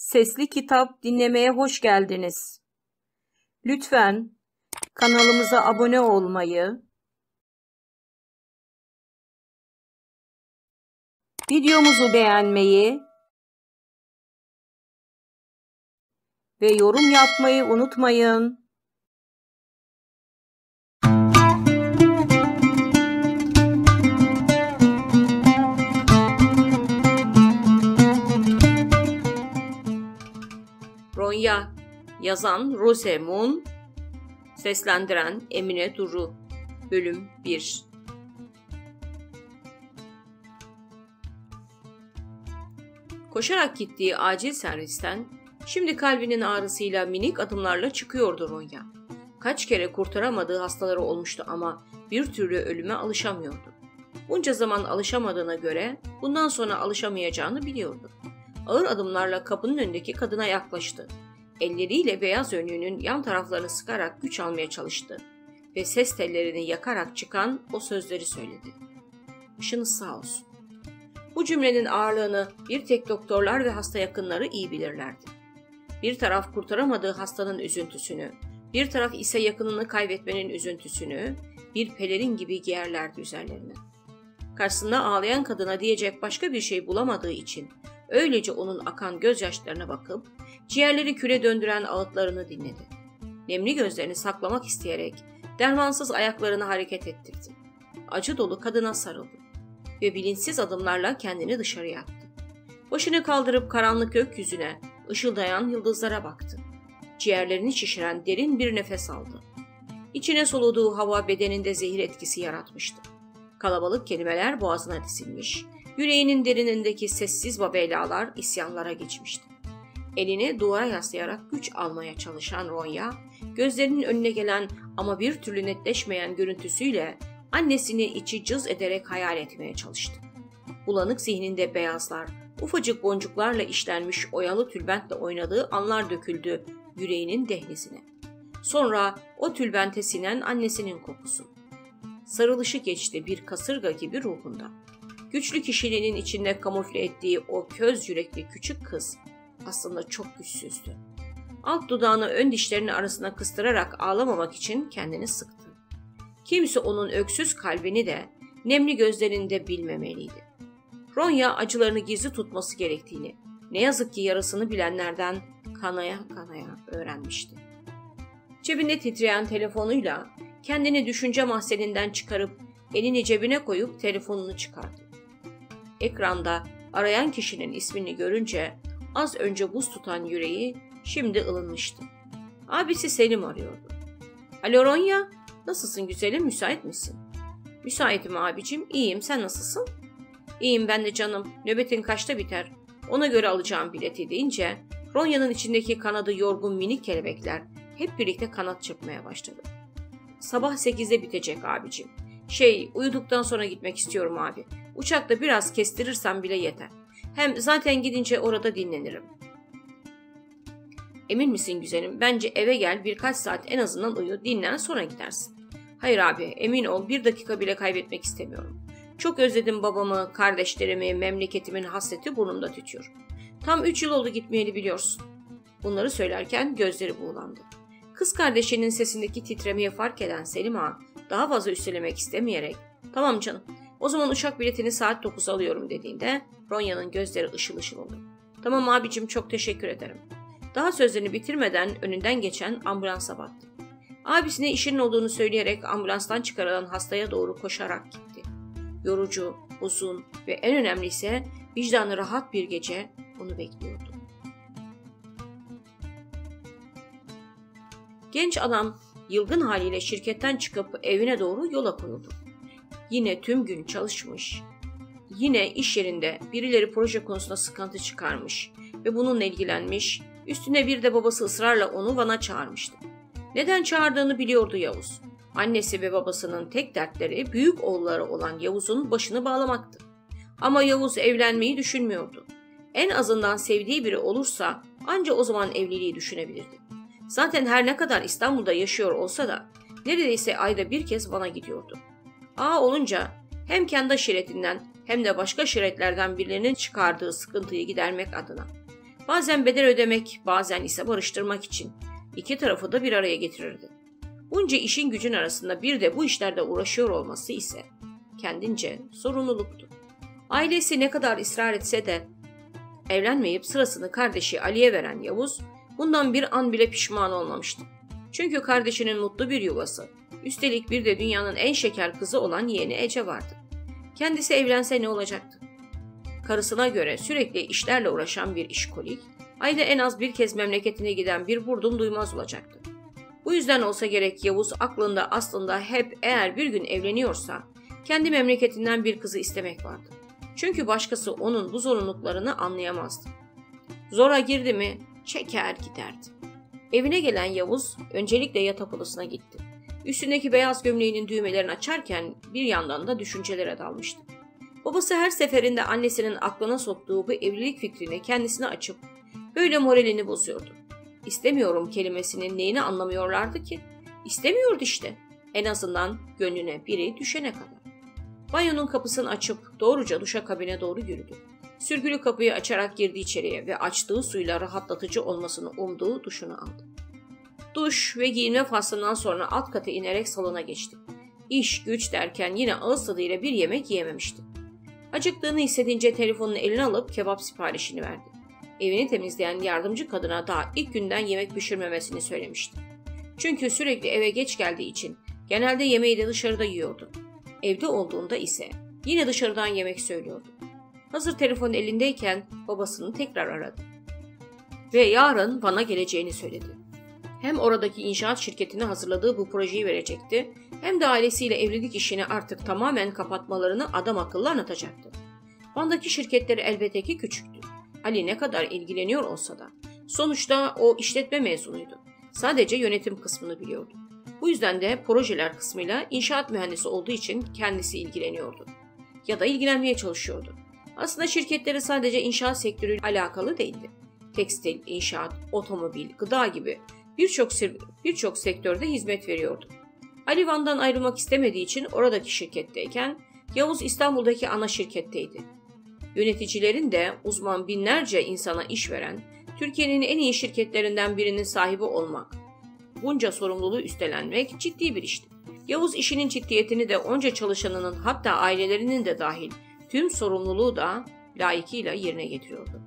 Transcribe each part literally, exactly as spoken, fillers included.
Sesli kitap dinlemeye hoş geldiniz. Lütfen kanalımıza abone olmayı, videomuzu beğenmeyi ve yorum yapmayı unutmayın. Ronya, yazan Rosemun, seslendiren Emine Duru. Bölüm bir. Koşarak gittiği acil servisten şimdi kalbinin ağrısıyla minik adımlarla çıkıyordu Ronya. Kaç kere kurtaramadığı hastaları olmuştu ama bir türlü ölüme alışamıyordu. Bunca zaman alışamadığına göre bundan sonra alışamayacağını biliyordu. Ağır adımlarla kapının önündeki kadına yaklaştı. Elleriyle beyaz önlüğünün yan taraflarını sıkarak güç almaya çalıştı ve ses tellerini yakarak çıkan o sözleri söyledi. "Başınız sağ olsun." Bu cümlenin ağırlığını bir tek doktorlar ve hasta yakınları iyi bilirlerdi. Bir taraf kurtaramadığı hastanın üzüntüsünü, bir taraf ise yakınını kaybetmenin üzüntüsünü bir pelerin gibi giyerlerdi üzerlerine. Karşısında ağlayan kadına diyecek başka bir şey bulamadığı için öylece onun akan gözyaşlarına bakıp ciğerleri küle döndüren ağıtlarını dinledi. Nemli gözlerini saklamak isteyerek dermansız ayaklarını hareket ettirdi. Acı dolu kadına sarıldı ve bilinçsiz adımlarla kendini dışarıya attı. Başını kaldırıp karanlık gökyüzüne, ışıldayan yıldızlara baktı. Ciğerlerini şişiren derin bir nefes aldı. İçine soluduğu hava bedeninde zehir etkisi yaratmıştı. Kalabalık kelimeler boğazına dizilmiş, yüreğinin derinindeki sessiz babelalar isyanlara geçmişti. Elini duvara yaslayarak güç almaya çalışan Ronya, gözlerinin önüne gelen ama bir türlü netleşmeyen görüntüsüyle annesini içi cız ederek hayal etmeye çalıştı. Bulanık zihninde beyazlar, ufacık boncuklarla işlenmiş oyalı tülbentle oynadığı anlar döküldü yüreğinin dehlizine. Sonra o tülbente sinen annesinin kokusu. Sarılışı geçti bir kasırga gibi ruhunda. Güçlü kişiliğinin içinde kamufle ettiği o köz yürekli küçük kız aslında çok güçsüzdü. Alt dudağını ön dişlerinin arasına kıstırarak ağlamamak için kendini sıktı. Kimse onun öksüz kalbini de nemli gözlerini de bilmemeliydi. Ronya acılarını gizli tutması gerektiğini, ne yazık ki yarasını bilenlerden kanaya kanaya öğrenmişti. Cebinde titreyen telefonuyla kendini düşünce mahzeninden çıkarıp elini cebine koyup telefonunu çıkardı. Ekranda arayan kişinin ismini görünce az önce buz tutan yüreği şimdi ılınmıştı. Abisi Selim arıyordu. "Alo Ronya, nasılsın güzelim, müsait misin?" "Müsaitim abicim, iyiyim, sen nasılsın?" "İyiyim ben de canım, nöbetin kaçta biter? Ona göre alacağım bileti." deyince Ronya'nın içindeki kanadı yorgun minik kelebekler hep birlikte kanat çırpmaya başladı. "Sabah sekizde bitecek abicim. Şey, uyuduktan sonra gitmek istiyorum abi. Uçakta biraz kestirirsem bile yeter. Hem zaten gidince orada dinlenirim." "Emin misin güzelim? Bence eve gel, birkaç saat en azından uyu, dinlen, sonra gidersin." "Hayır abi, emin ol, bir dakika bile kaybetmek istemiyorum. Çok özledim babamı, kardeşlerimi, memleketimin hasreti burnumda tütüyor. Tam üç yıl oldu gitmeyeli biliyorsun." Bunları söylerken gözleri buğulandı. Kız kardeşinin sesindeki titremeyi fark eden Selim Ağa daha fazla üstelemek istemeyerek "Tamam canım, o zaman uçak biletini saat dokuza alıyorum." dediğinde Ronya'nın gözleri ışıl ışıl oldu. "Tamam abicim, çok teşekkür ederim." Daha sözlerini bitirmeden önünden geçen ambulansa baktı. Abisine işinin olduğunu söyleyerek ambulanstan çıkarılan hastaya doğru koşarak gitti. Yorucu, uzun ve en önemlisi vicdanı rahat bir gece onu bekliyordu. Genç adam yılgın haliyle şirketten çıkıp evine doğru yola koyuldu. Yine tüm gün çalışmış, yine iş yerinde birileri proje konusunda sıkıntı çıkarmış ve bununla ilgilenmiş, üstüne bir de babası ısrarla onu Van'a çağırmıştı. Neden çağırdığını biliyordu Yavuz. Annesi ve babasının tek dertleri büyük oğulları olan Yavuz'un başını bağlamaktı. Ama Yavuz evlenmeyi düşünmüyordu. En azından sevdiği biri olursa anca o zaman evliliği düşünebilirdi. Zaten her ne kadar İstanbul'da yaşıyor olsa da neredeyse ayda bir kez Van'a gidiyordu. Ağa olunca hem kendi aşiretinden hem de başka aşiretlerden birilerinin çıkardığı sıkıntıyı gidermek adına Bazen bedel ödemek, bazen ise barıştırmak için iki tarafı da bir araya getirirdi. Bunca işin gücün arasında bir de bu işlerde uğraşıyor olması ise kendince sorumluluktu. Ailesi ne kadar ısrar etse de evlenmeyip sırasını kardeşi Ali'ye veren Yavuz bundan bir an bile pişman olmamıştı. Çünkü kardeşinin mutlu bir yuvası, üstelik bir de dünyanın en şeker kızı olan yeğeni Ece vardı. Kendisi evlense ne olacaktı? Karısına göre sürekli işlerle uğraşan bir işkolik, ayda en az bir kez memleketine giden bir vurdum duymaz olacaktı. Bu yüzden olsa gerek Yavuz aklında aslında hep eğer bir gün evleniyorsa kendi memleketinden bir kızı istemek vardı. Çünkü başkası onun bu zorunluluklarını anlayamazdı. Zora girdi mi çeker giderdi. Evine gelen Yavuz öncelikle yatak odasına gitti. Üstündeki beyaz gömleğinin düğmelerini açarken bir yandan da düşüncelere dalmıştı. Babası her seferinde annesinin aklına soktuğu bu evlilik fikrini kendisine açıp böyle moralini bozuyordu. İstemiyorum kelimesinin neyini anlamıyorlardı ki? İstemiyordu işte. En azından gönlüne biri düşene kadar. Banyonun kapısını açıp doğruca duşakabine doğru yürüdü. Sürgülü kapıyı açarak girdi içeriye ve açtığı suyla rahatlatıcı olmasını umduğu duşunu aldı. Duş ve giyinme faslından sonra alt kata inerek salona geçti. İş güç derken yine ağız tadıyla bir yemek yiyememişti. Acıktığını hissedince telefonunu eline alıp kebap siparişini verdi. Evini temizleyen yardımcı kadına daha ilk günden yemek pişirmemesini söylemişti. Çünkü sürekli eve geç geldiği için genelde yemeği de dışarıda yiyordu. Evde olduğunda ise yine dışarıdan yemek söylüyordu. Hazır telefon elindeyken babasını tekrar aradı. Ve yarın Van'a geleceğini söyledi. Hem oradaki inşaat şirketine hazırladığı bu projeyi verecekti, hem de ailesiyle evlilik işini artık tamamen kapatmalarını adam akıllı anlatacaktı. Van'daki şirketleri elbette ki küçüktü. Ali ne kadar ilgileniyor olsa da sonuçta o işletme mezunuydu. Sadece yönetim kısmını biliyordu. Bu yüzden de projeler kısmıyla inşaat mühendisi olduğu için kendisi ilgileniyordu. Ya da ilgilenmeye çalışıyordu. Aslında şirketleri sadece inşaat sektörüyle alakalı değildi. Tekstil, inşaat, otomobil, gıda gibi birçok birçok sektörde hizmet veriyordu. Ali Van'dan ayrılmak istemediği için oradaki şirketteyken Yavuz İstanbul'daki ana şirketteydi. Yöneticilerin de uzman binlerce insana iş veren Türkiye'nin en iyi şirketlerinden birinin sahibi olmak, bunca sorumluluğu üstlenmek ciddi bir işti. Yavuz işinin ciddiyetini de onca çalışanının hatta ailelerinin de dahil tüm sorumluluğu da layıkıyla yerine getiriyordu.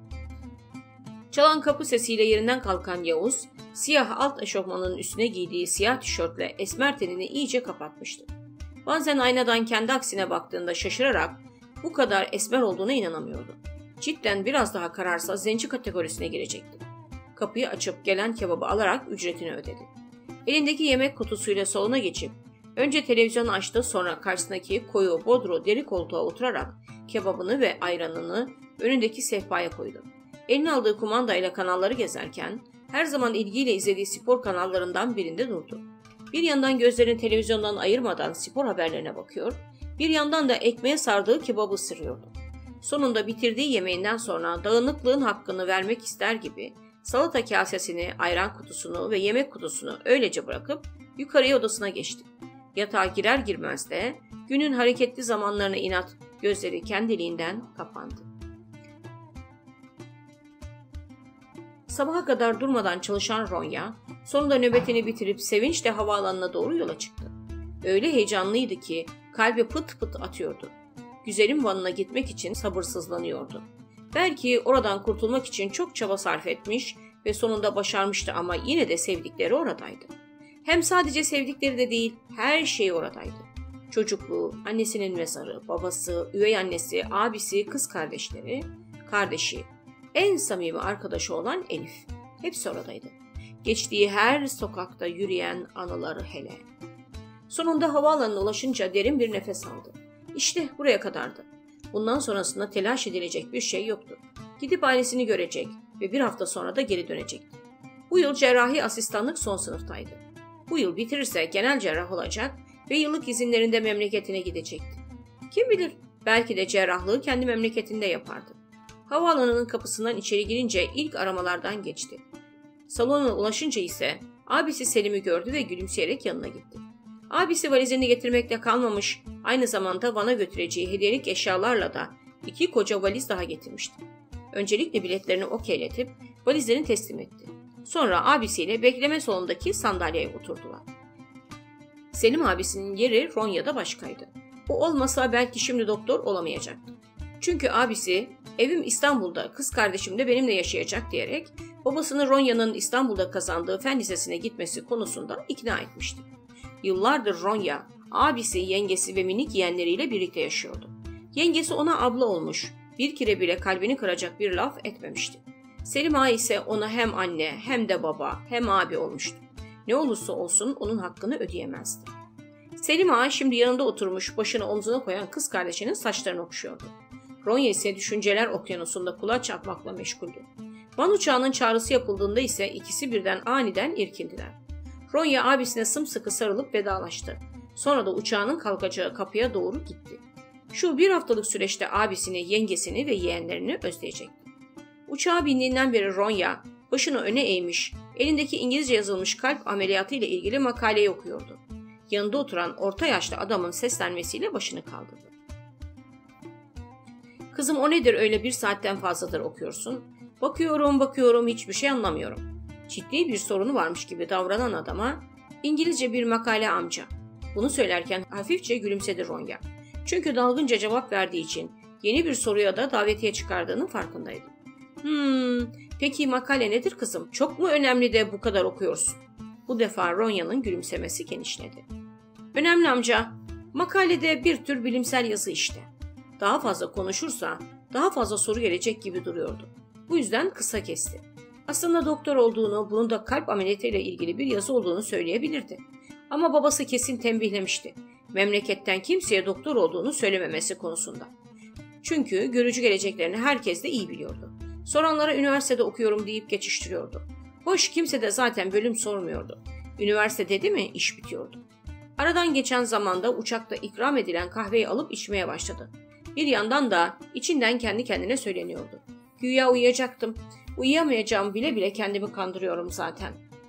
Çalan kapı sesiyle yerinden kalkan Yavuz, siyah alt eşofmanının üstüne giydiği siyah tişörtle esmer tenini iyice kapatmıştı. Bazen aynadan kendi aksine baktığında şaşırarak bu kadar esmer olduğuna inanamıyordu. Cidden biraz daha kararsa zenci kategorisine girecekti. Kapıyı açıp gelen kebabı alarak ücretini ödedi. Elindeki yemek kutusuyla salona geçip önce televizyonu açtı, sonra karşısındaki koyu bodro deri koltuğa oturarak kebabını ve ayranını önündeki sehpaya koydu. Eline aldığı kumandayla kanalları gezerken her zaman ilgiyle izlediği spor kanallarından birinde durdu. Bir yandan gözlerini televizyondan ayırmadan spor haberlerine bakıyor, bir yandan da ekmeğe sardığı kebabı ısırıyordu. Sonunda bitirdiği yemeğinden sonra dağınıklığın hakkını vermek ister gibi salata kasesini, ayran kutusunu ve yemek kutusunu öylece bırakıp yukarıya odasına geçti. Yatağa girer girmez de günün hareketli zamanlarına inat gözleri kendiliğinden kapandı. Sabaha kadar durmadan çalışan Ronya, sonunda nöbetini bitirip sevinçle havaalanına doğru yola çıktı. Öyle heyecanlıydı ki kalbi pıt pıt atıyordu. Güzelim Van'ına gitmek için sabırsızlanıyordu. Belki oradan kurtulmak için çok çaba sarf etmiş ve sonunda başarmıştı ama yine de sevdikleri oradaydı. Hem sadece sevdikleri de değil, her şey oradaydı. Çocukluğu, annesinin mezarı, babası, üvey annesi, abisi, kız kardeşleri, kardeşi, en samimi arkadaşı olan Elif. Hepsi oradaydı. Geçtiği her sokakta yürüyen anıları hele. Sonunda havaalanına ulaşınca derin bir nefes aldı. İşte buraya kadardı. Bundan sonrasında telaş edilecek bir şey yoktu. Gidip ailesini görecek ve bir hafta sonra da geri dönecekti. Bu yıl cerrahi asistanlık son sınıftaydı. Bu yıl bitirirse genel cerrah olacak ve yıllık izinlerinde memleketine gidecekti. Kim bilir, belki de cerrahlığı kendi memleketinde yapardı. Havaalanının kapısından içeri girince ilk aramalardan geçti. Salona ulaşınca ise abisi Selim'i gördü ve gülümseyerek yanına gitti. Abisi valizini getirmekle kalmamış, aynı zamanda Van'a götüreceği hediyelik eşyalarla da iki koca valiz daha getirmişti. Öncelikle biletlerini okeyletip valizlerini teslim etti. Sonra abisiyle bekleme salonundaki sandalyeye oturdular. Selim abisinin yeri Ronya'da başkaydı. O olmasa belki şimdi doktor olamayacaktı. Çünkü abisi evim İstanbul'da, kız kardeşim de benimle yaşayacak diyerek babasını Ronya'nın İstanbul'da kazandığı fen lisesine gitmesi konusunda ikna etmişti. Yıllardır Ronya, abisi, yengesi ve minik yeğenleriyle birlikte yaşıyordu. Yengesi ona abla olmuş, bir kere bile kalbini kıracak bir laf etmemişti. Selim Ağa ise ona hem anne hem de baba hem abi olmuştu. Ne olursa olsun onun hakkını ödeyemezdi. Selim Ağa şimdi yanında oturmuş başını omzuna koyan kız kardeşinin saçlarını okşuyordu. Ronya ise düşünceler okyanusunda kulaç atmakla meşguldü. Van uçağının çağrısı yapıldığında ise ikisi birden aniden irkildiler. Ronya abisine sımsıkı sarılıp vedalaştı. Sonra da uçağının kalkacağı kapıya doğru gitti. Şu bir haftalık süreçte abisini, yengesini ve yeğenlerini özleyecekti. Uçağa bindiğinden beri Ronya başını öne eğmiş, elindeki İngilizce yazılmış kalp ameliyatı ile ilgili makaleyi okuyordu. Yanında oturan orta yaşlı adamın seslenmesiyle başını kaldırdı. "Kızım, o nedir öyle bir saatten fazladır okuyorsun?" "Bakıyorum bakıyorum hiçbir şey anlamıyorum." Ciddi bir sorunu varmış gibi davranan adama "İngilizce bir makale amca." Bunu söylerken hafifçe gülümsedi Ronya. Çünkü dalgınca cevap verdiği için yeni bir soruya da davetiye çıkardığının farkındaydı. Hmm, peki makale nedir kızım? Çok mu önemli de bu kadar okuyorsun?" Bu defa Ronya'nın gülümsemesi genişledi. "Önemli amca. Makalede bir tür bilimsel yazı işte." Daha fazla konuşursa daha fazla soru gelecek gibi duruyordu. Bu yüzden kısa kesti. Aslında doktor olduğunu, bunun da kalp ameliyatıyla ilgili bir yazı olduğunu söyleyebilirdi. Ama babası kesin tembihlemişti. Memleketten kimseye doktor olduğunu söylememesi konusunda. Çünkü görücü geleceklerini herkes de iyi biliyordu. Soranlara üniversitede okuyorum deyip geçiştiriyordu. Hoş, kimse de zaten bölüm sormuyordu. Üniversite dedi mi iş bitiyordu. Aradan geçen zamanda uçakta ikram edilen kahveyi alıp içmeye başladı. Bir yandan da içinden kendi kendine söyleniyordu. Güya uyuyacaktım. Uyuyamayacağım bile bile kendimi kandırıyorum zaten.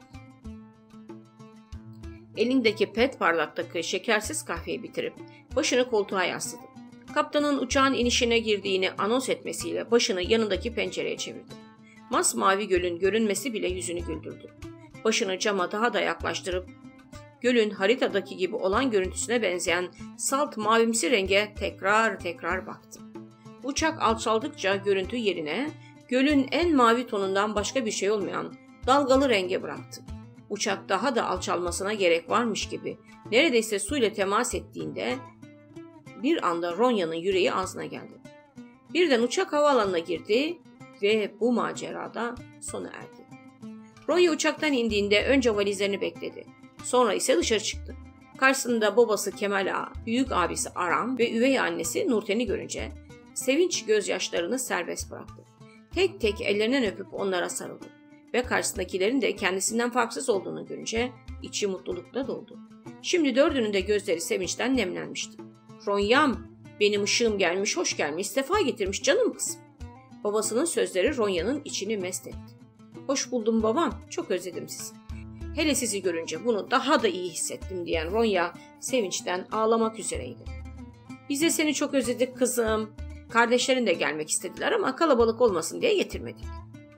Elindeki pet bardaktaki şekersiz kahveyi bitirip başını koltuğa yasladı. Kaptanın uçağın inişine girdiğini anons etmesiyle başını yanındaki pencereye çevirdi. Masmavi gölün görünmesi bile yüzünü güldürdü. Başını cama daha da yaklaştırıp gölün haritadaki gibi olan görüntüsüne benzeyen salt mavimsi renge tekrar tekrar baktı. Uçak alçaldıkça görüntü yerine gölün en mavi tonundan başka bir şey olmayan dalgalı renge bıraktı. Uçak daha da alçalmasına gerek varmış gibi neredeyse suyla temas ettiğinde bir anda Ronya'nın yüreği ağzına geldi. Birden uçak havaalanına girdi ve bu macerada sona erdi. Ronya uçaktan indiğinde önce valizlerini bekledi. Sonra ise dışarı çıktı. Karşısında babası Kemal Ağa, büyük abisi Aram ve üvey annesi Nurten'i görünce sevinç gözyaşlarını serbest bıraktı. Tek tek ellerinden öpüp onlara sarıldı. Ve karşısındakilerin de kendisinden farksız olduğunu görünce içi mutlulukla doldu. Şimdi dördünün de gözleri sevinçten nemlenmişti. "Ronya'm, benim ışığım gelmiş, hoş gelmiş, sefa getirmiş canım kızım." Babasının sözleri Ronya'nın içini mest etti. "Hoş buldum babam, çok özledim sizi. Hele sizi görünce bunu daha da iyi hissettim." diyen Ronya sevinçten ağlamak üzereydi. "Biz de seni çok özledik kızım. Kardeşlerin de gelmek istediler ama kalabalık olmasın diye getirmedik."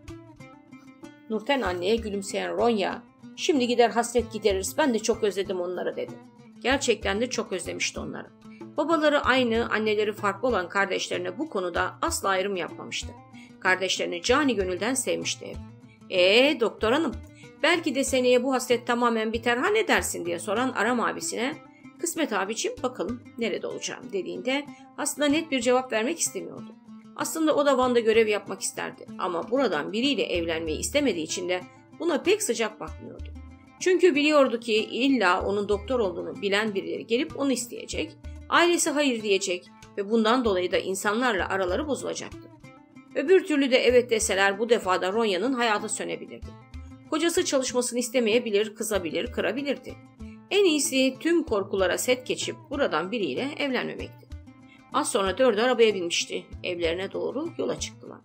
Nurten anneye gülümseyen Ronya, "Şimdi gider hasret gideririz, ben de çok özledim onları." dedi. Gerçekten de çok özlemişti onları. Babaları aynı, anneleri farklı olan kardeşlerine bu konuda asla ayrım yapmamıştı. Kardeşlerini cani gönülden sevmişti hep. "Eee doktor hanım, belki de seneye bu hasret tamamen biter, ha ne dersin?" diye soran Aram abisine, "Kısmet abicim, bakalım nerede olacağım." dediğinde aslında net bir cevap vermek istemiyordu. Aslında o da Van'da görev yapmak isterdi ama buradan biriyle evlenmeyi istemediği için de buna pek sıcak bakmıyordu. Çünkü biliyordu ki illa onun doktor olduğunu bilen birileri gelip onu isteyecek, ailesi hayır diyecek ve bundan dolayı da insanlarla araları bozulacaktı. Öbür türlü de evet deseler bu defa da Ronya'nın hayatı sönebilirdi. Kocası çalışmasını istemeyebilir, kızabilir, kırabilirdi. En iyisi tüm korkulara set geçip buradan biriyle evlenmemekti. Az sonra dördü arabaya binmişti. Evlerine doğru yola çıktılar.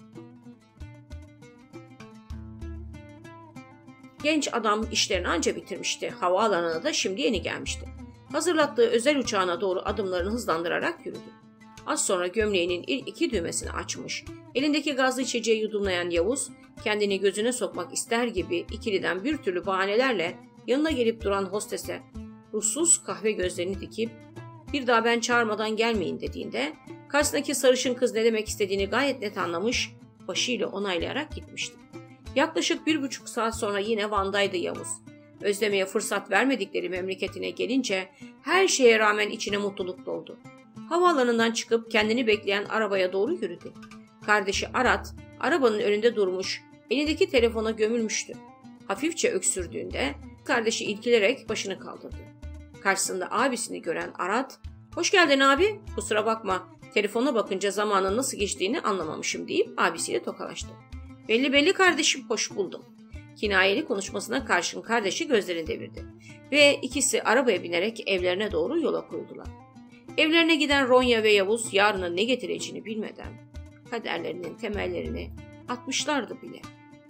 Genç adam işlerini anca bitirmişti. Havaalanına da şimdi yeni gelmişti. Hazırlattığı özel uçağına doğru adımlarını hızlandırarak yürüdü. Az sonra gömleğinin ilk iki düğmesini açmış, Elindeki gazlı içeceği yudumlayan Yavuz, kendini gözüne sokmak ister gibi ikiliden bir türlü bahanelerle yanına gelip duran hostese ruhsuz kahve gözlerini dikip "Bir daha ben çağırmadan gelmeyin" dediğinde karşısındaki sarışın kız ne demek istediğini gayet net anlamış, başıyla onaylayarak gitmişti. Yaklaşık bir buçuk saat sonra yine Van'daydı Yavuz. Özlemeye fırsat vermedikleri memleketine gelince her şeye rağmen içine mutluluk doldu. Havaalanından çıkıp kendini bekleyen arabaya doğru yürüdü. Kardeşi Arat arabanın önünde durmuş, elindeki telefona gömülmüştü. Hafifçe öksürdüğünde kardeşi ilkilerek başını kaldırdı. Karşısında abisini gören Arat, "Hoş geldin abi, kusura bakma, telefona bakınca zamanın nasıl geçtiğini anlamamışım" deyip abisiyle tokalaştı. "Belli belli kardeşim, hoş buldum." Kinayeli konuşmasına karşın kardeşi gözlerini devirdi ve ikisi arabaya binerek evlerine doğru yola koyuldular. Evlerine giden Ronya ve Yavuz yarının ne getireceğini bilmeden kaderlerinin temellerini atmışlardı bile.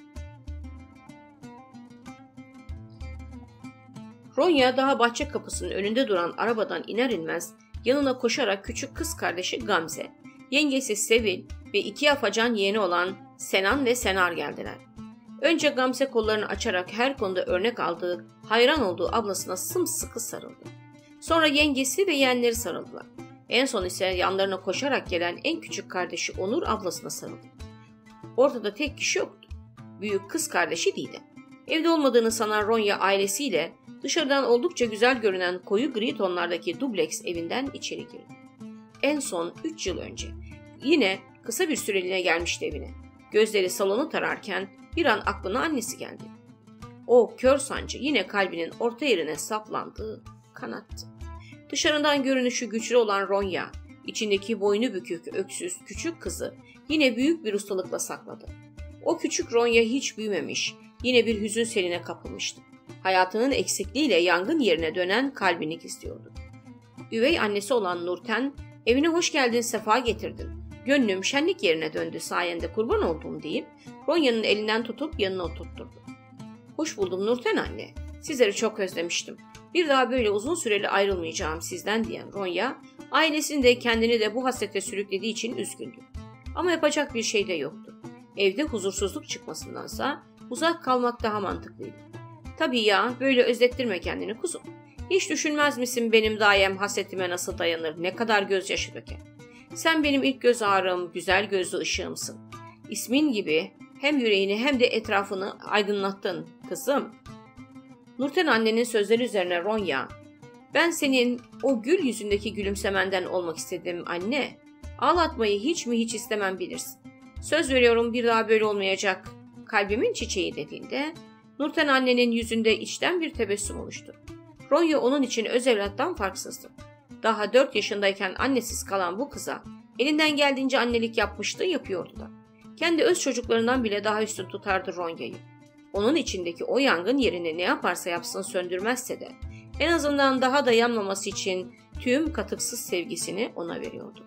Ronya daha bahçe kapısının önünde duran arabadan iner inmez yanına koşarak küçük kız kardeşi Gamze, yengesi Sevil ve iki afacan yeğeni olan Senan ve Senar geldiler. Önce Gamze kollarını açarak her konuda örnek aldığı, hayran olduğu ablasına sımsıkı sarıldı. Sonra yengesi ve yeğenleri sarıldılar. En son ise yanlarına koşarak gelen en küçük kardeşi Onur ablasına sarıldı. Ortada tek kişi yoktu. Büyük kız kardeşi Didem. Evde olmadığını sanan Ronya ailesiyle dışarıdan oldukça güzel görünen koyu gri tonlardaki dubleks evinden içeri girdi. En son üç yıl önce yine kısa bir süreliğine gelmişti evine. Gözleri salonu tararken bir an aklına annesi geldi. O kör sancı yine kalbinin orta yerine saplandığı kanattı. Dışarıdan görünüşü güçlü olan Ronya, içindeki boynu bükük, öksüz küçük kızı yine büyük bir ustalıkla sakladı. O küçük Ronya hiç büyümemiş, yine bir hüzün seline kapılmıştı. Hayatının eksikliğiyle yangın yerine dönen kalbini istiyordu. Üvey annesi olan Nurten, "Evine hoş geldin, sefa getirdin. Gönlüm şenlik yerine döndü sayende, kurban olduğum" deyip Ronya'nın elinden tutup yanına oturtturdu. "Hoş buldum Nurten anne. Sizleri çok özlemiştim. Bir daha böyle uzun süreli ayrılmayacağım sizden" diyen Ronya, ailesini de kendini de bu hasrete sürüklediği için üzgündü. Ama yapacak bir şey de yoktu. Evde huzursuzluk çıkmasındansa uzak kalmak daha mantıklıydı. "Tabii ya, böyle özlettirme kendini kuzum. Hiç düşünmez misin benim dayem hasretime nasıl dayanır, ne kadar gözyaşı döker. Sen benim ilk göz ağrım, güzel gözlü ışığımsın. İsmin gibi hem yüreğini hem de etrafını aydınlattın kızım." Nurten annenin sözleri üzerine Ronya, "Ben senin o gül yüzündeki gülümsemenden olmak istedim anne. Ağlatmayı hiç mi hiç istemem bilirsin. Söz veriyorum bir daha böyle olmayacak. Kalbimin çiçeği" dediğinde Nurten annenin yüzünde içten bir tebessüm oluştu. Ronya onun için öz evlattan farksızdı. Daha dört yaşındayken annesiz kalan bu kıza elinden geldiğince annelik yapmıştı, yapıyordu da. Kendi öz çocuklarından bile daha üstün tutardı Ronya'yı. Onun içindeki o yangın yerini ne yaparsa yapsın söndürmezse de en azından daha da yanmaması için tüm katıksız sevgisini ona veriyordu.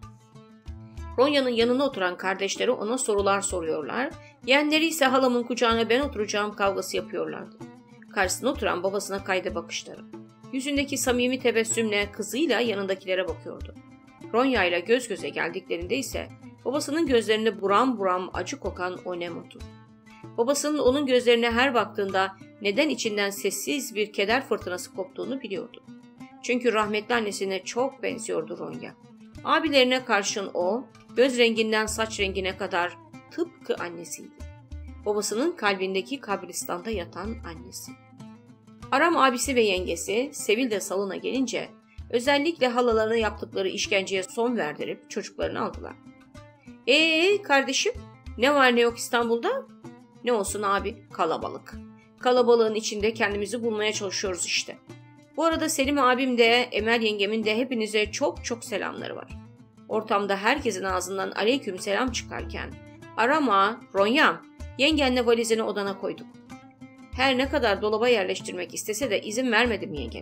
Ronya'nın yanına oturan kardeşleri ona sorular soruyorlar, yeğenleri ise "Halamın kucağına ben oturacağım" kavgası yapıyorlardı. Karşısına oturan babasına kaydı bakışları. Yüzündeki samimi tebessümle kızıyla yanındakilere bakıyordu. Ronya ile göz göze geldiklerinde ise babasının gözlerinde buram buram acı kokan o nem otu. Babasının onun gözlerine her baktığında neden içinden sessiz bir keder fırtınası koptuğunu biliyordu. Çünkü rahmetli annesine çok benziyordu Ronya. Abilerine karşın o, göz renginden saç rengine kadar tıpkı annesiydi. Babasının kalbindeki kabristanda yatan annesi. Aram abisi ve yengesi Sevil de salona gelince özellikle halalarına yaptıkları işkenceye son verdirip çocuklarını aldılar. "Ee kardeşim, ne var ne yok İstanbul'da?" "Ne olsun abi, kalabalık. Kalabalığın içinde kendimizi bulmaya çalışıyoruz işte. Bu arada Selim abim de Emel yengemin de hepinize çok çok selamları var." Ortamda herkesin ağzından aleyküm selam çıkarken "Arama Ronya, yengenle valizini odana koyduk. Her ne kadar dolaba yerleştirmek istese de izin vermedim yengene.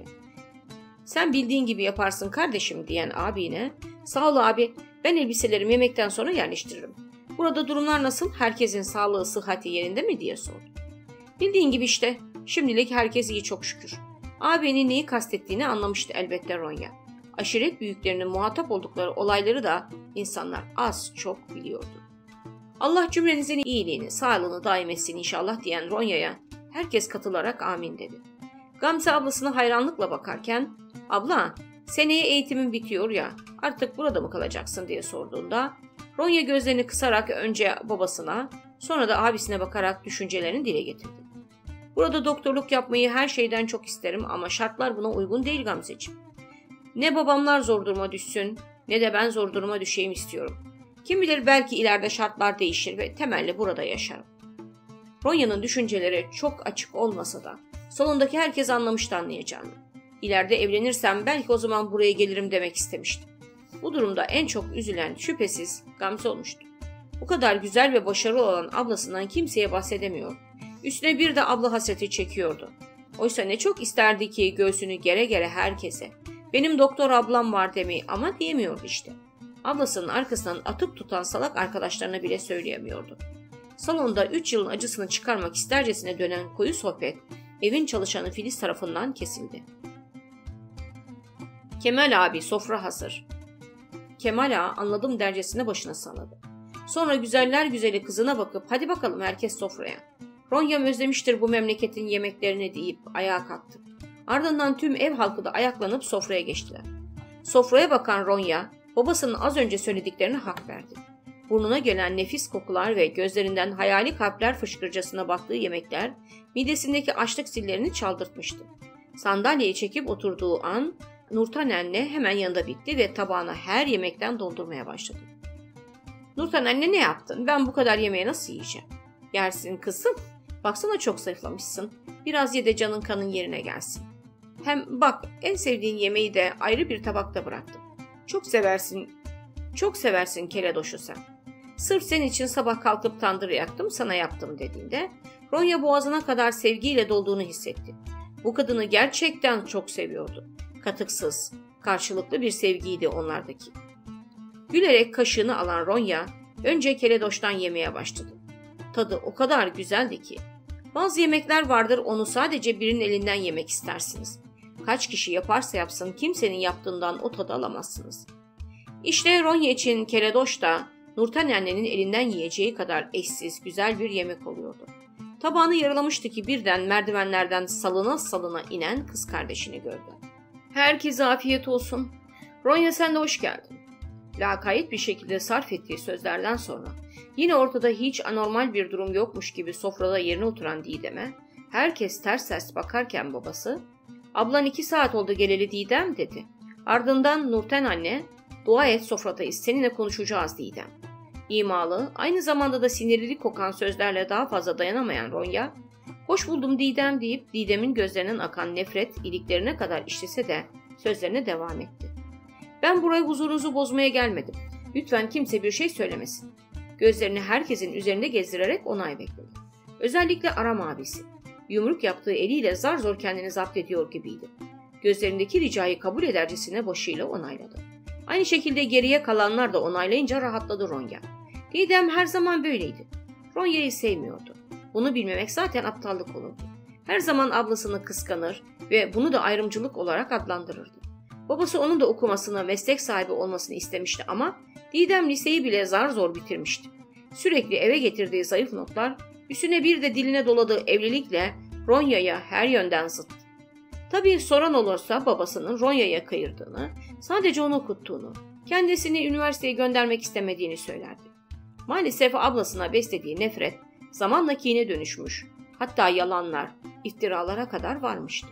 Sen bildiğin gibi yaparsın kardeşim" diyen abine "Sağ ol abi, ben elbiselerimi yemekten sonra yerleştiririm. Burada durumlar nasıl, herkesin sağlığı sıhhati yerinde mi?" diye sordu. "Bildiğin gibi işte, şimdilik herkes iyi çok şükür." Abinin neyi kastettiğini anlamıştı elbette Ronya. Aşiret büyüklerinin muhatap oldukları olayları da insanlar az çok biliyordu. Allah cümlenizin iyiliğini, sağlığını daim etsin inşallah diyen Ronya'ya herkes katılarak amin dedi. Gamze ablasına hayranlıkla bakarken, abla seneye eğitimin bitiyor ya artık burada mı kalacaksın diye sorduğunda Ronya gözlerini kısarak önce babasına sonra da abisine bakarak düşüncelerini dile getirdi. Burada doktorluk yapmayı her şeyden çok isterim ama şartlar buna uygun değil Gamzeciğim. Ne babamlar zor duruma düşsün ne de ben zor duruma düşeyim istiyorum. Kim bilir belki ileride şartlar değişir ve temelli burada yaşarım. Ronya'nın düşünceleri çok açık olmasa da salondaki herkes anlamıştı anlayacağını. İleride evlenirsem belki o zaman buraya gelirim demek istemişti. Bu durumda en çok üzülen şüphesiz Gamze olmuştu. Bu kadar güzel ve başarılı olan ablasından kimseye bahsedemiyor. Üstüne bir de abla hasreti çekiyordu. Oysa ne çok isterdi ki göğsünü gere gere herkese benim doktor ablam var demeyi ama diyemiyordu işte. Ablasının arkasından atıp tutan salak arkadaşlarına bile söyleyemiyordu. Salonda üç yılın acısını çıkarmak istercesine dönen koyu sohbet evin çalışanı Filiz tarafından kesildi. Kemal abi sofra hazır. Kemal ağa anladım dercesine başına salladı. Sonra güzeller güzeli kızına bakıp hadi bakalım herkes sofraya. Ronya'm özlemiştir bu memleketin yemeklerini deyip ayağa kalktı. Ardından tüm ev halkı da ayaklanıp sofraya geçtiler. Sofraya bakan Ronya babasının az önce söylediklerine hak verdi. Burnuna gelen nefis kokular ve gözlerinden hayali kalpler fışkırcasına baktığı yemekler midesindeki açlık zillerini çaldırtmıştı. Sandalyeyi çekip oturduğu an Nurten anne hemen yanında bitti ve tabağına her yemekten doldurmaya başladı. Nurten anne ne yaptın? Ben bu kadar yemeği nasıl yiyeceğim? Yersin kızım. Baksana çok zayıflamışsın. Biraz ye de canın kanın yerine gelsin. Hem bak en sevdiğin yemeği de ayrı bir tabakta bıraktım. Çok seversin, çok seversin keledoşu sen. Sırf senin için sabah kalkıp tandır yaktım sana yaptım dediğinde Ronya boğazına kadar sevgiyle dolduğunu hissetti. Bu kadını gerçekten çok seviyordu. Katıksız, karşılıklı bir sevgiydi onlardaki. Gülerek kaşığını alan Ronya önce keledoştan yemeye başladı. Tadı o kadar güzeldi ki. Bazı yemekler vardır onu sadece birinin elinden yemek istersiniz. Kaç kişi yaparsa yapsın kimsenin yaptığından o tadı alamazsınız. İşte Ronya için keledoş da Nurten annenin elinden yiyeceği kadar eşsiz güzel bir yemek oluyordu. Tabağını yaralamıştı ki birden merdivenlerden salına salına inen kız kardeşini gördü. Herkese afiyet olsun. Ronya sen de hoş geldin. Lakayt bir şekilde sarf ettiği sözlerden sonra yine ortada hiç anormal bir durum yokmuş gibi sofrada yerine oturan Didem'e herkes ters ters bakarken babası "Ablan iki saat oldu geleli Didem" dedi. Ardından Nurten anne "Dua et sofradayız seninle konuşacağız Didem." İmalı aynı zamanda da sinirlilik kokan sözlerle daha fazla dayanamayan Ronya "Hoş buldum Didem" deyip Didem'in gözlerinden akan nefret iliklerine kadar işlese de sözlerine devam etti. "Ben buraya huzurunuzu bozmaya gelmedim. Lütfen kimse bir şey söylemesin." Gözlerini herkesin üzerinde gezdirerek onay bekledi. Özellikle Aram abisi. Yumruk yaptığı eliyle zar zor kendini zapt ediyor gibiydi. Gözlerindeki ricayı kabul edercesine başıyla onayladı. Aynı şekilde geriye kalanlar da onaylayınca rahatladı Ronya. Didem her zaman böyleydi. Ronya'yı sevmiyordu. Bunu bilmemek zaten aptallık olurdu. Her zaman ablasını kıskanır ve bunu da ayrımcılık olarak adlandırırdı. Babası onun da okumasını, meslek sahibi olmasını istemişti ama Didem liseyi bile zar zor bitirmişti. Sürekli eve getirdiği zayıf notlar, üstüne bir de diline doladığı evlilikle Ronya'ya her yönden zıttı. Tabii soran olursa babasının Ronya'ya kayırdığını, sadece onu okuttuğunu, kendisini üniversiteye göndermek istemediğini söylerdi. Maalesef ablasına beslediği nefret zamanla kine dönüşmüş, hatta yalanlar, iftiralara kadar varmıştı.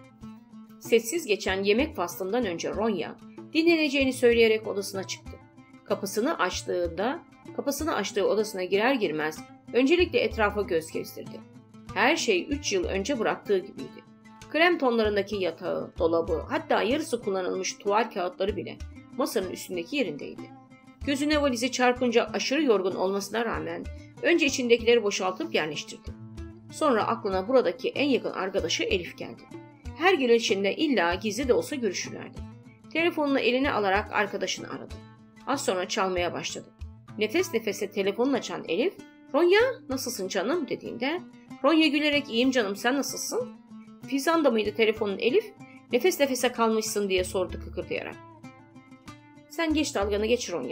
Sessiz geçen yemek faslından önce Ronya dinleneceğini söyleyerek odasına çıktı. Kapısını açtığında, kapısını açtığı odasına girer girmez öncelikle etrafa göz gezdirdi. Her şey üç yıl önce bıraktığı gibiydi. Krem tonlarındaki yatağı, dolabı, hatta yarısı kullanılmış tuval kağıtları bile masanın üstündeki yerindeydi. Gözüne valizi çarpınca aşırı yorgun olmasına rağmen önce içindekileri boşaltıp yerleştirdi. Sonra aklına buradaki en yakın arkadaşı Elif geldi. Her gelişinde illa gizli de olsa görüşürlerdi. Telefonunu eline alarak arkadaşını aradı. Az sonra çalmaya başladı. Nefes nefese telefonunu açan Elif, "Ronya, nasılsın canım?" dediğinde, Ronya gülerek "İyiyim canım, sen nasılsın?" "Fizan'da mıydı telefonun Elif? Nefes nefese kalmışsın" diye sordu kıkırdayarak. "Sen geç dalganı geç Ronya.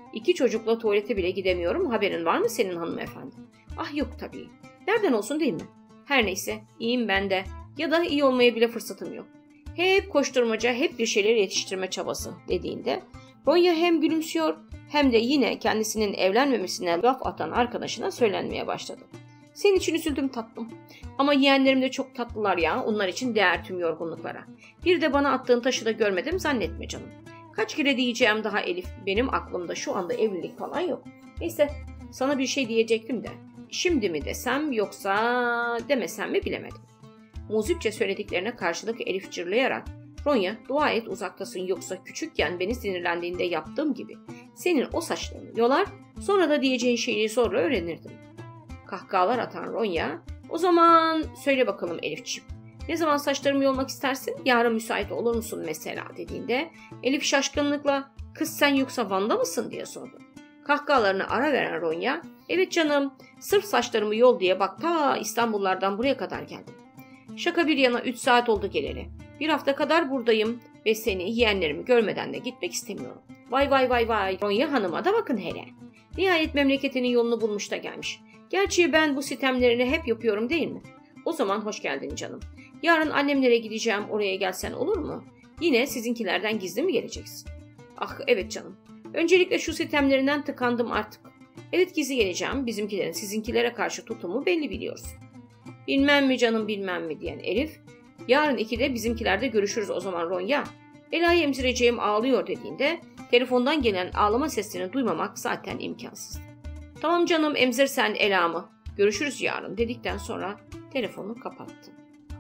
İki çocukla tuvalete bile gidemiyorum. Haberin var mı senin hanımefendi? Ah yok tabii. Nereden olsun değil mi? Her neyse iyiyim ben de. Ya da iyi olmaya bile fırsatım yok. Hep koşturmaca, hep bir şeyleri yetiştirme çabası dediğinde Ronya hem gülümsüyor hem de yine kendisinin evlenmemesine laf atan arkadaşına söylenmeye başladı. Senin için üzüldüm tatlım. Ama yeğenlerim de çok tatlılar ya. Onlar için değer tüm yorgunluklara. Bir de bana attığın taşı da görmedim zannetme canım. Kaç kere diyeceğim daha Elif. Benim aklımda şu anda evlilik falan yok. Neyse sana bir şey diyecektim de. Şimdi mi desem yoksa demesem mi bilemedim. Muzipçe söylediklerine karşılık Elif cırlayarak Ronya dua et uzaktasın yoksa küçükken beni sinirlendiğinde yaptığım gibi senin o saçlarını yolar sonra da diyeceğin şeyi sonra öğrenirdim. Kahkahalar atan Ronya o zaman söyle bakalım Elifciğim. Ne zaman saçlarımı yolmak istersin? Yarın müsait olur musun mesela dediğinde Elif şaşkınlıkla kız sen yoksa Van'da mısın diye sordu. Kahkahalarına ara veren Ronya evet canım sırf saçlarımı yol diye bak ta İstanbullardan buraya kadar geldim. Şaka bir yana üç saat oldu geleli. Bir hafta kadar buradayım ve seni yeğenlerimi görmeden de gitmek istemiyorum. Vay vay vay vay Ronya hanıma da bakın hele. Nihayet memleketinin yolunu bulmuş da gelmiş. Gerçi ben bu sitemlerini hep yapıyorum değil mi? O zaman hoş geldin canım. Yarın annemlere gideceğim oraya gelsen olur mu? Yine sizinkilerden gizli mi geleceksin? Ah evet canım. Öncelikle şu sitemlerinden tıkandım artık. Evet gizli geleceğim. Bizimkilerin sizinkilere karşı tutumu belli biliyorsun. Bilmem mi canım bilmem mi diyen Elif. Yarın ikide bizimkilerde görüşürüz o zaman Ronya. Ela'yı emzireceğim ağlıyor dediğinde telefondan gelen ağlama sesini duymamak zaten imkansız. Tamam canım emzir sen Ela'mı. Görüşürüz yarın dedikten sonra telefonu kapattı.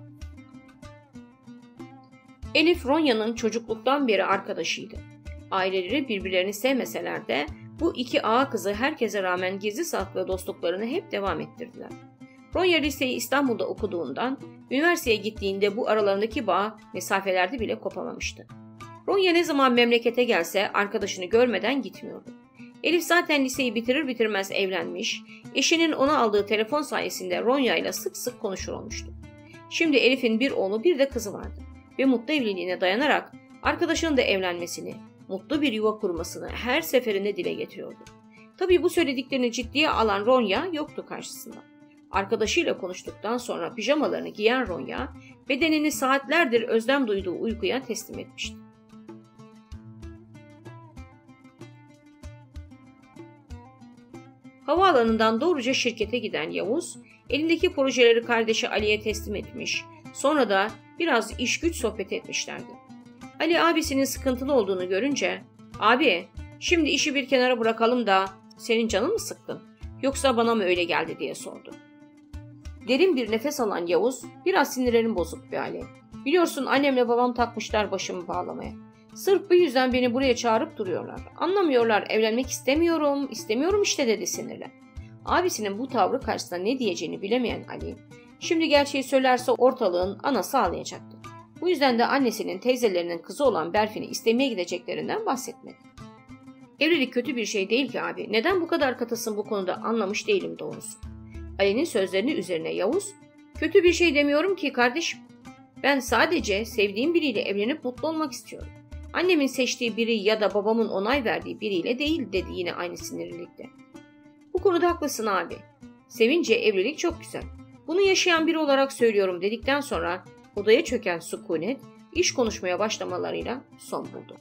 Elif Ronya'nın çocukluktan beri arkadaşıydı. Aileleri birbirlerini sevmeseler de bu iki ağa kızı herkese rağmen gizli saklı dostluklarını hep devam ettirdiler. Ronya liseyi İstanbul'da okuduğundan üniversiteye gittiğinde bu aralarındaki bağ mesafelerde bile kopamamıştı. Ronya ne zaman memlekete gelse arkadaşını görmeden gitmiyordu. Elif zaten liseyi bitirir bitirmez evlenmiş, eşinin ona aldığı telefon sayesinde Ronya ile sık sık konuşur olmuştu. Şimdi Elif'in bir oğlu bir de kızı vardı ve mutlu evliliğine dayanarak arkadaşının da evlenmesini, mutlu bir yuva kurmasını her seferinde dile getiriyordu. Tabii bu söylediklerini ciddiye alan Ronya yoktu karşısında. Arkadaşıyla konuştuktan sonra pijamalarını giyen Ronya, bedenini saatlerdir özlem duyduğu uykuya teslim etmişti. Havaalanından doğruca şirkete giden Yavuz, elindeki projeleri kardeşi Ali'ye teslim etmiş, sonra da biraz iş güç sohbet etmişlerdi. Ali abisinin sıkıntılı olduğunu görünce, "Abi, şimdi işi bir kenara bırakalım da senin canın mı sıkkın, yoksa bana mı öyle geldi?" diye sordu. Derin bir nefes alan Yavuz, "Biraz sinirlerim bozuk be Ali. Biliyorsun annemle babam takmışlar başımı bağlamaya. Sırf bu yüzden beni buraya çağırıp duruyorlar. Anlamıyorlar, evlenmek istemiyorum, istemiyorum işte" dedi sinirle. Abisinin bu tavrı karşısında ne diyeceğini bilemeyen Ali, şimdi gerçeği söylerse ortalığın anası ağlayacaktı. Bu yüzden de annesinin teyzelerinin kızı olan Berfin'i istemeye gideceklerinden bahsetmedi. "Evlilik kötü bir şey değil ki abi. Neden bu kadar katısın bu konuda anlamış değilim doğrusu." Ali'nin sözlerini üzerine Yavuz, "Kötü bir şey demiyorum ki kardeşim. Ben sadece sevdiğim biriyle evlenip mutlu olmak istiyorum. Annemin seçtiği biri ya da babamın onay verdiği biriyle değil" dedi yine aynı sinirlilikte. "Bu konuda haklısın abi. Sevince evlilik çok güzel. Bunu yaşayan biri olarak söylüyorum" dedikten sonra odaya çöken sükunet iş konuşmaya başlamalarıyla son buldu.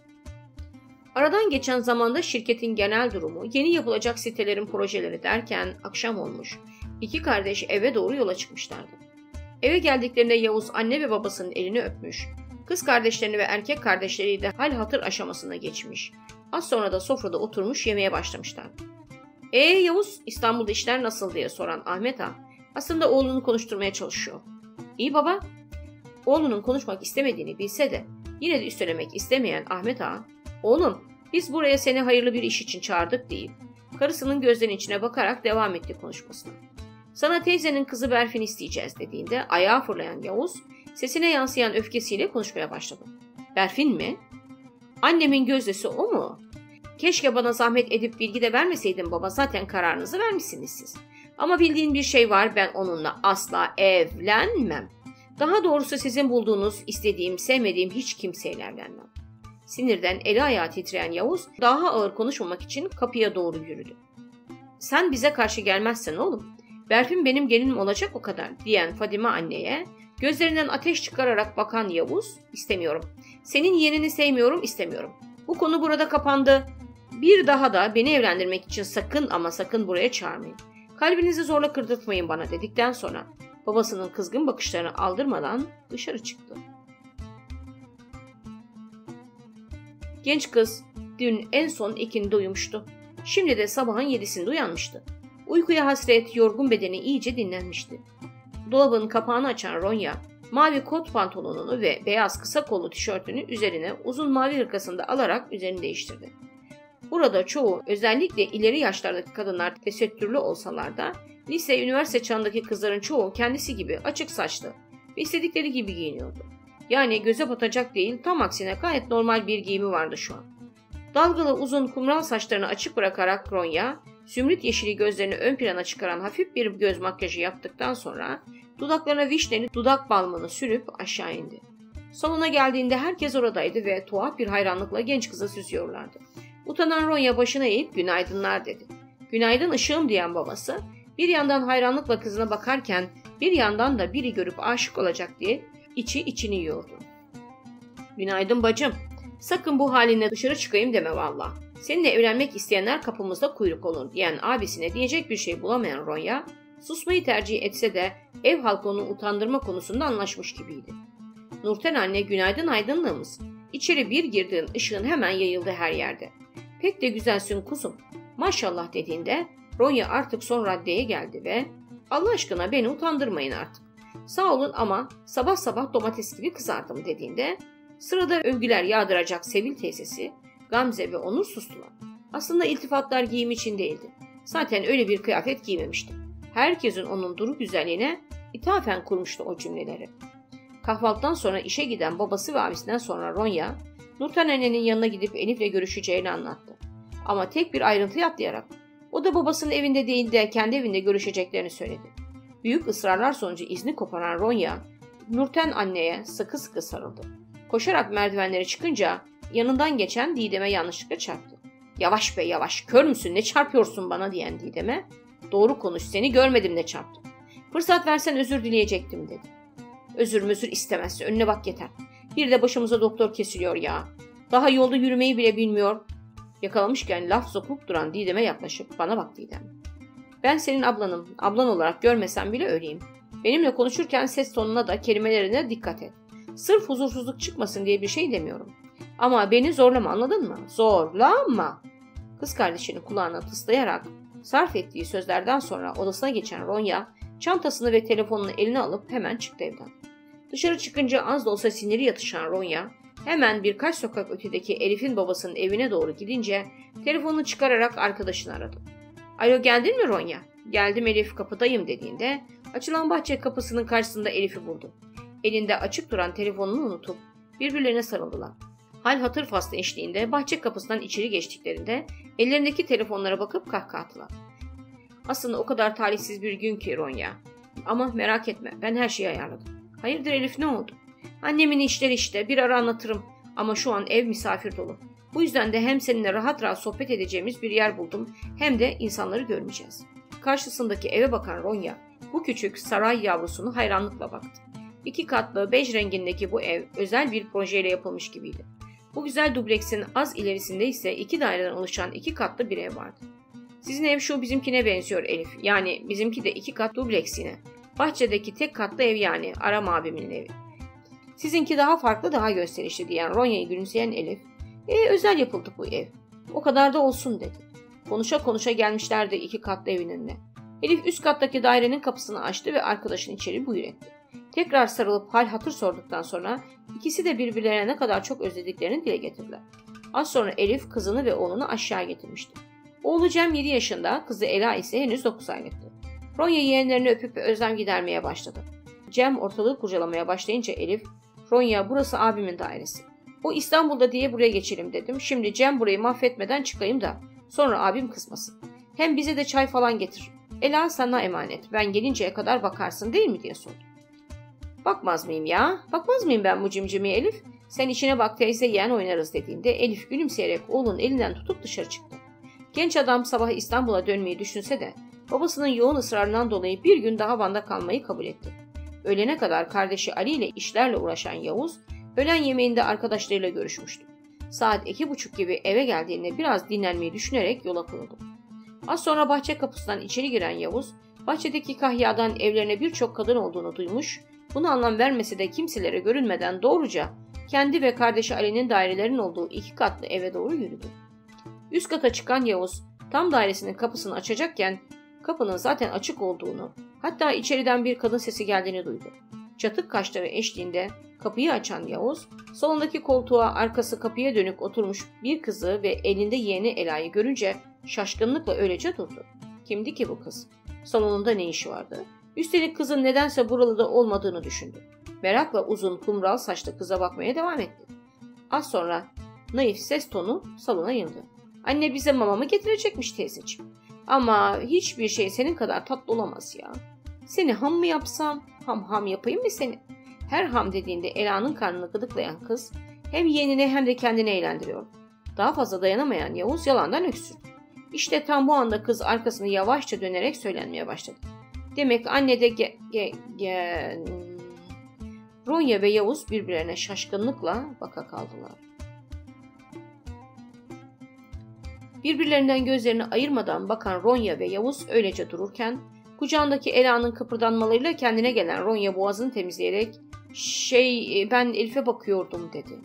Aradan geçen zamanda şirketin genel durumu, yeni yapılacak sitelerin projeleri derken akşam olmuş. İki kardeş eve doğru yola çıkmışlardı. Eve geldiklerinde Yavuz anne ve babasının elini öpmüş. Kız kardeşlerini ve erkek kardeşleriyle de hal hatır aşamasına geçmiş. Az sonra da sofrada oturmuş yemeye başlamışlardı. "Ee Yavuz, İstanbul'da işler nasıl?" diye soran Ahmet Ağa aslında oğlunu konuşturmaya çalışıyor. "İyi baba." Oğlunun konuşmak istemediğini bilse de yine de üstelemek istemeyen Ahmet Ağa, "Oğlum, biz buraya seni hayırlı bir iş için çağırdık" deyip karısının gözlerinin içine bakarak devam etti konuşmasına. "Sana teyzenin kızı Berfin'i isteyeceğiz" dediğinde ayağa fırlayan Yavuz sesine yansıyan öfkesiyle konuşmaya başladı. "Berfin mi? Annemin gözdesi o mu? Keşke bana zahmet edip bilgi de vermeseydin baba, zaten kararınızı vermişsiniz siz. Ama bildiğin bir şey var, ben onunla asla evlenmem. Daha doğrusu sizin bulduğunuz, istediğim, sevmediğim hiç kimseyle evlenmem. Sinirden eli ayağı titreyen Yavuz daha ağır konuşmamak için kapıya doğru yürüdü. "Sen bize karşı gelmezsen oğlum, Berfin benim gelinim olacak o kadar," diyen Fadime anneye gözlerinden ateş çıkararak bakan Yavuz, "İstemiyorum. Senin yeğenini sevmiyorum, istemiyorum. Bu konu burada kapandı. Bir daha da beni evlendirmek için sakın ama sakın buraya çağırmayın. Kalbinizi zorla kırdırtmayın bana," dedikten sonra babasının kızgın bakışlarını aldırmadan dışarı çıktı. Genç kız dün en son ikindi uyumuştu. Şimdi de sabahın yedisinde uyanmıştı. Uykuya hasret, yorgun bedeni iyice dinlenmişti. Dolabın kapağını açan Ronya, mavi kot pantolonunu ve beyaz kısa kollu tişörtünü üzerine uzun mavi hırkasını da alarak üzerini değiştirdi. Burada çoğu, özellikle ileri yaşlardaki kadınlar tesettürlü olsalar da lise, üniversite çağındaki kızların çoğu kendisi gibi açık saçlı ve istedikleri gibi giyiniyordu. Yani göze batacak değil, tam aksine gayet normal bir giyimi vardı şu an. Dalgalı uzun kumral saçlarını açık bırakarak Ronya, zümrüt yeşili gözlerini ön plana çıkaran hafif bir göz makyajı yaptıktan sonra dudaklarına vişneli dudak balmını sürüp aşağı indi. Salona geldiğinde herkes oradaydı ve tuhaf bir hayranlıkla genç kızı süzüyorlardı. Utanan Ronya başını eğip "Günaydınlar," dedi. "Günaydın ışığım," diyen babası bir yandan hayranlıkla kızına bakarken bir yandan da biri görüp aşık olacak diye içi içini yiyordu. "Günaydın bacım. Sakın bu halinle dışarı çıkayım deme valla. Seninle evlenmek isteyenler kapımızda kuyruk olur," diyen abisine diyecek bir şey bulamayan Ronya, susmayı tercih etse de ev halkı onu utandırma konusunda anlaşmış gibiydi. Nurten anne "Günaydın aydınlığımız." İçeri bir girdiğin ışığın hemen yayıldı her yerde. "Pek de güzelsin kuzum. Maşallah," dediğinde Ronya artık son raddeye geldi ve "Allah aşkına beni utandırmayın artık. Sağ olun ama sabah sabah domates gibi kızardım," dediğinde sırada övgüler yağdıracak Sevil teyzesi, Gamze ve Onur sustular. Aslında iltifatlar giyim için değildi. Zaten öyle bir kıyafet giymemişti. Herkesin onun duru güzelliğine ithafen kurmuştu o cümleleri. Kahvaltıdan sonra işe giden babası ve abisinden sonra Ronya, Nurten annenin yanına gidip Elif'le görüşeceğini anlattı. Ama tek bir ayrıntı atlayarak, o da babasının evinde değil de kendi evinde görüşeceklerini söyledi. Büyük ısrarlar sonucu izni koparan Ronya, Nurten anneye sıkı sıkı sarıldı. Koşarak merdivenleri çıkınca yanından geçen Didem'e yanlışlıkla çarptı. "Yavaş be yavaş, kör müsün, ne çarpıyorsun bana?" diyen Didem'e "Doğru konuş, seni görmedim de çarptım. Fırsat versen özür dileyecektim," dedi. "Özür müzür istemezse önüne bak yeter. Bir de başımıza doktor kesiliyor ya. Daha yolda yürümeyi bile bilmiyor." Yakalamışken laf sokup duran Didem'e yaklaşıp "Bana bak Didem. Ben senin ablanım. Ablan olarak görmesem bile öyleyim. Benimle konuşurken ses tonuna da kelimelerine dikkat et. Sırf huzursuzluk çıkmasın diye bir şey demiyorum. Ama beni zorlama, anladın mı? Zorlama." Kız kardeşini kulağına tıslayarak sarf ettiği sözlerden sonra odasına geçen Ronya, çantasını ve telefonunu eline alıp hemen çıktı evden. Dışarı çıkınca az da olsa siniri yatışan Ronya, hemen birkaç sokak ötedeki Elif'in babasının evine doğru gidince telefonunu çıkararak arkadaşını aradı. "Alo, geldin mi Ronya?" "Geldim Elif, kapıdayım," dediğinde açılan bahçe kapısının karşısında Elif'i buldu. Elinde açık duran telefonunu unutup birbirlerine sarıldılar. Hal hatır faslı eşliğinde bahçe kapısından içeri geçtiklerinde ellerindeki telefonlara bakıp kahkaha attılar. "Aslında o kadar talihsiz bir gün ki Ronya. Ama merak etme, ben her şeyi ayarladım." "Hayırdır Elif, ne oldu?" "Annemin işleri işte, bir ara anlatırım ama şu an ev misafir dolu. Bu yüzden de hem seninle rahat rahat sohbet edeceğimiz bir yer buldum hem de insanları görmeyeceğiz." Karşısındaki eve bakan Ronya bu küçük saray yavrusunu hayranlıkla baktı. İki katlı bej rengindeki bu ev özel bir projeyle yapılmış gibiydi. Bu güzel dubleksin az ilerisinde ise iki daireden oluşan iki katlı bir ev vardı. "Sizin ev şu bizimkine benziyor Elif. Yani bizimki de iki kat dubleks yine. Bahçedeki tek katlı ev yani Aram abimin evi. Sizinki daha farklı, daha gösterişli," diyen Ronya'yı gülümseyen Elif, "E özel yapıldı bu ev. O kadar da olsun," dedi. Konuşa konuşa gelmişlerdi iki katlı evin önüne. Elif üst kattaki dairenin kapısını açtı ve arkadaşını içeri buyur etti. Tekrar sarılıp hal hatır sorduktan sonra ikisi de birbirlerine ne kadar çok özlediklerini dile getirdiler. Az sonra Elif kızını ve oğlunu aşağı getirmişti. Oğlu Cem yedi yaşında, kızı Ela ise henüz dokuz aylıktı. Ronya yeğenlerini öpüp özlem gidermeye başladı. Cem ortalığı kurcalamaya başlayınca Elif, "Ronya, burası abimin dairesi. O İstanbul'da diye buraya geçelim dedim. Şimdi Cem burayı mahvetmeden çıkayım da sonra abim kızmasın. Hem bize de çay falan getir. Ela sana emanet. Ben gelinceye kadar bakarsın değil mi?" diye sordu. "Bakmaz mıyım ya? Bakmaz mıyım ben bu cimcimiye Elif? Sen içine bak teyze, yeğen oynarız dediğinde Elif gülümseyerek oğlunun elinden tutup dışarı çıktı. Genç adam sabah İstanbul'a dönmeyi düşünse de babasının yoğun ısrarından dolayı bir gün daha Van'da kalmayı kabul etti. Öğlene kadar kardeşi Ali ile işlerle uğraşan Yavuz, öğlen yemeğinde arkadaşlarıyla görüşmüştü. Saat iki buçuk gibi eve geldiğinde biraz dinlenmeyi düşünerek yola koyuldu. Az sonra bahçe kapısından içeri giren Yavuz, bahçedeki kahyadan evlerine birçok kadın olduğunu duymuş, buna anlam vermese de kimselere görünmeden doğruca kendi ve kardeşi Ali'nin dairelerinin olduğu iki katlı eve doğru yürüdü. Üst kata çıkan Yavuz, tam dairesinin kapısını açacakken kapının zaten açık olduğunu, hatta içeriden bir kadın sesi geldiğini duydu. Çatık kaşları eşliğinde kapıyı açan Yavuz, salondaki koltuğa arkası kapıya dönük oturmuş bir kızı ve elinde yeğeni Ela'yı görünce şaşkınlıkla öylece durdu. Kimdi ki bu kız? Salonunda ne işi vardı? Üstelik kızın nedense buralarda olmadığını düşündü. Merakla uzun kumral saçlı kıza bakmaya devam etti. Az sonra naif ses tonu salona yayıldı. Anne bize mamamı getirecekmiş teyzeciğim. Ama hiçbir şey senin kadar tatlı olamaz ya. Seni ham mı yapsam, ham ham yapayım mı seni? Her ham dediğinde Ela'nın karnını gıdıklayan kız hem yeğenini hem de kendini eğlendiriyor. Daha fazla dayanamayan Yavuz yalandan öksürdü. İşte tam bu anda kız arkasını yavaşça dönerek söylenmeye başladı. Demek anne de ge, ge, ge... Ronya ve Yavuz birbirlerine şaşkınlıkla baka kaldılar. Birbirlerinden gözlerini ayırmadan bakan Ronya ve Yavuz öylece dururken, kucağındaki Ela'nın kıpırdanmalarıyla kendine gelen Ronya boğazını temizleyerek ''Şey, ben Elif'e bakıyordum'' dedi.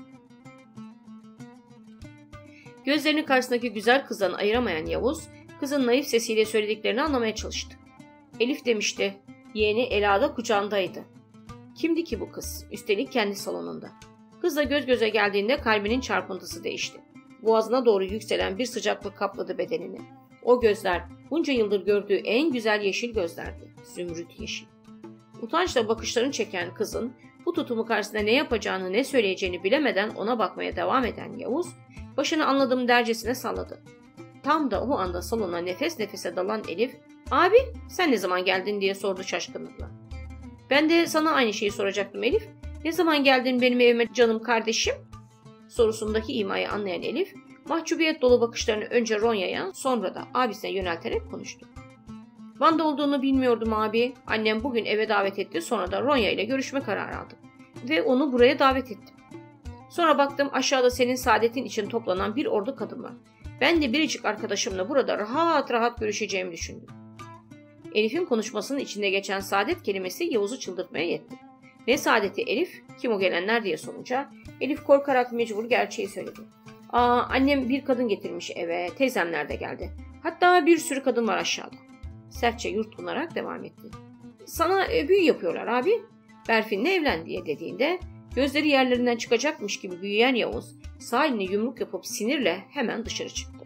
Gözlerini karşısındaki güzel kızdan ayıramayan Yavuz, kızın naif sesiyle söylediklerini anlamaya çalıştı. Elif demişti, yeğeni Ela'da kucağındaydı. Kimdi ki bu kız? Üstelik kendi salonunda. Kızla göz göze geldiğinde kalbinin çarpıntısı değişti. Boğazına doğru yükselen bir sıcaklık kapladı bedenini. O gözler bunca yıldır gördüğü en güzel yeşil gözlerdi. Zümrüt yeşil. Utançla bakışlarını çeken kızın bu tutumu karşısında ne yapacağını ne söyleyeceğini bilemeden ona bakmaya devam eden Yavuz, başını anladığım dercesine salladı. Tam da o anda salona nefes nefese dalan Elif, ''Abi sen ne zaman geldin?'' diye sordu şaşkınlıkla. ''Ben de sana aynı şeyi soracaktım Elif. Ne zaman geldin benim evime canım kardeşim?'' Sorusundaki imayı anlayan Elif, mahcubiyet dolu bakışlarını önce Ronya'ya sonra da abisine yönelterek konuştu. ''Van'da olduğunu bilmiyordum abi. Annem bugün eve davet etti, sonra da Ronya ile görüşme kararı aldım. Ve onu buraya davet ettim. Sonra baktım aşağıda senin saadetin için toplanan bir ordu kadın var. Ben de biricik arkadaşımla burada rahat rahat görüşeceğimi düşündüm.'' Elif'in konuşmasının içinde geçen saadet kelimesi Yavuz'u çıldırtmaya yetti. Ne saadeti Elif, kim o gelenler diye sorunca Elif korkarak mecbur gerçeği söyledi. ''Aa, annem bir kadın getirmiş eve, teyzemler de geldi. Hatta bir sürü kadın var aşağıda.'' Sertçe yurtlunarak devam etti. ''Sana e, büyü yapıyorlar abi. Berfin'le evlen diye dediğinde gözleri yerlerinden çıkacakmış gibi büyüyen Yavuz sağ elini yumruk yapıp sinirle hemen dışarı çıktı.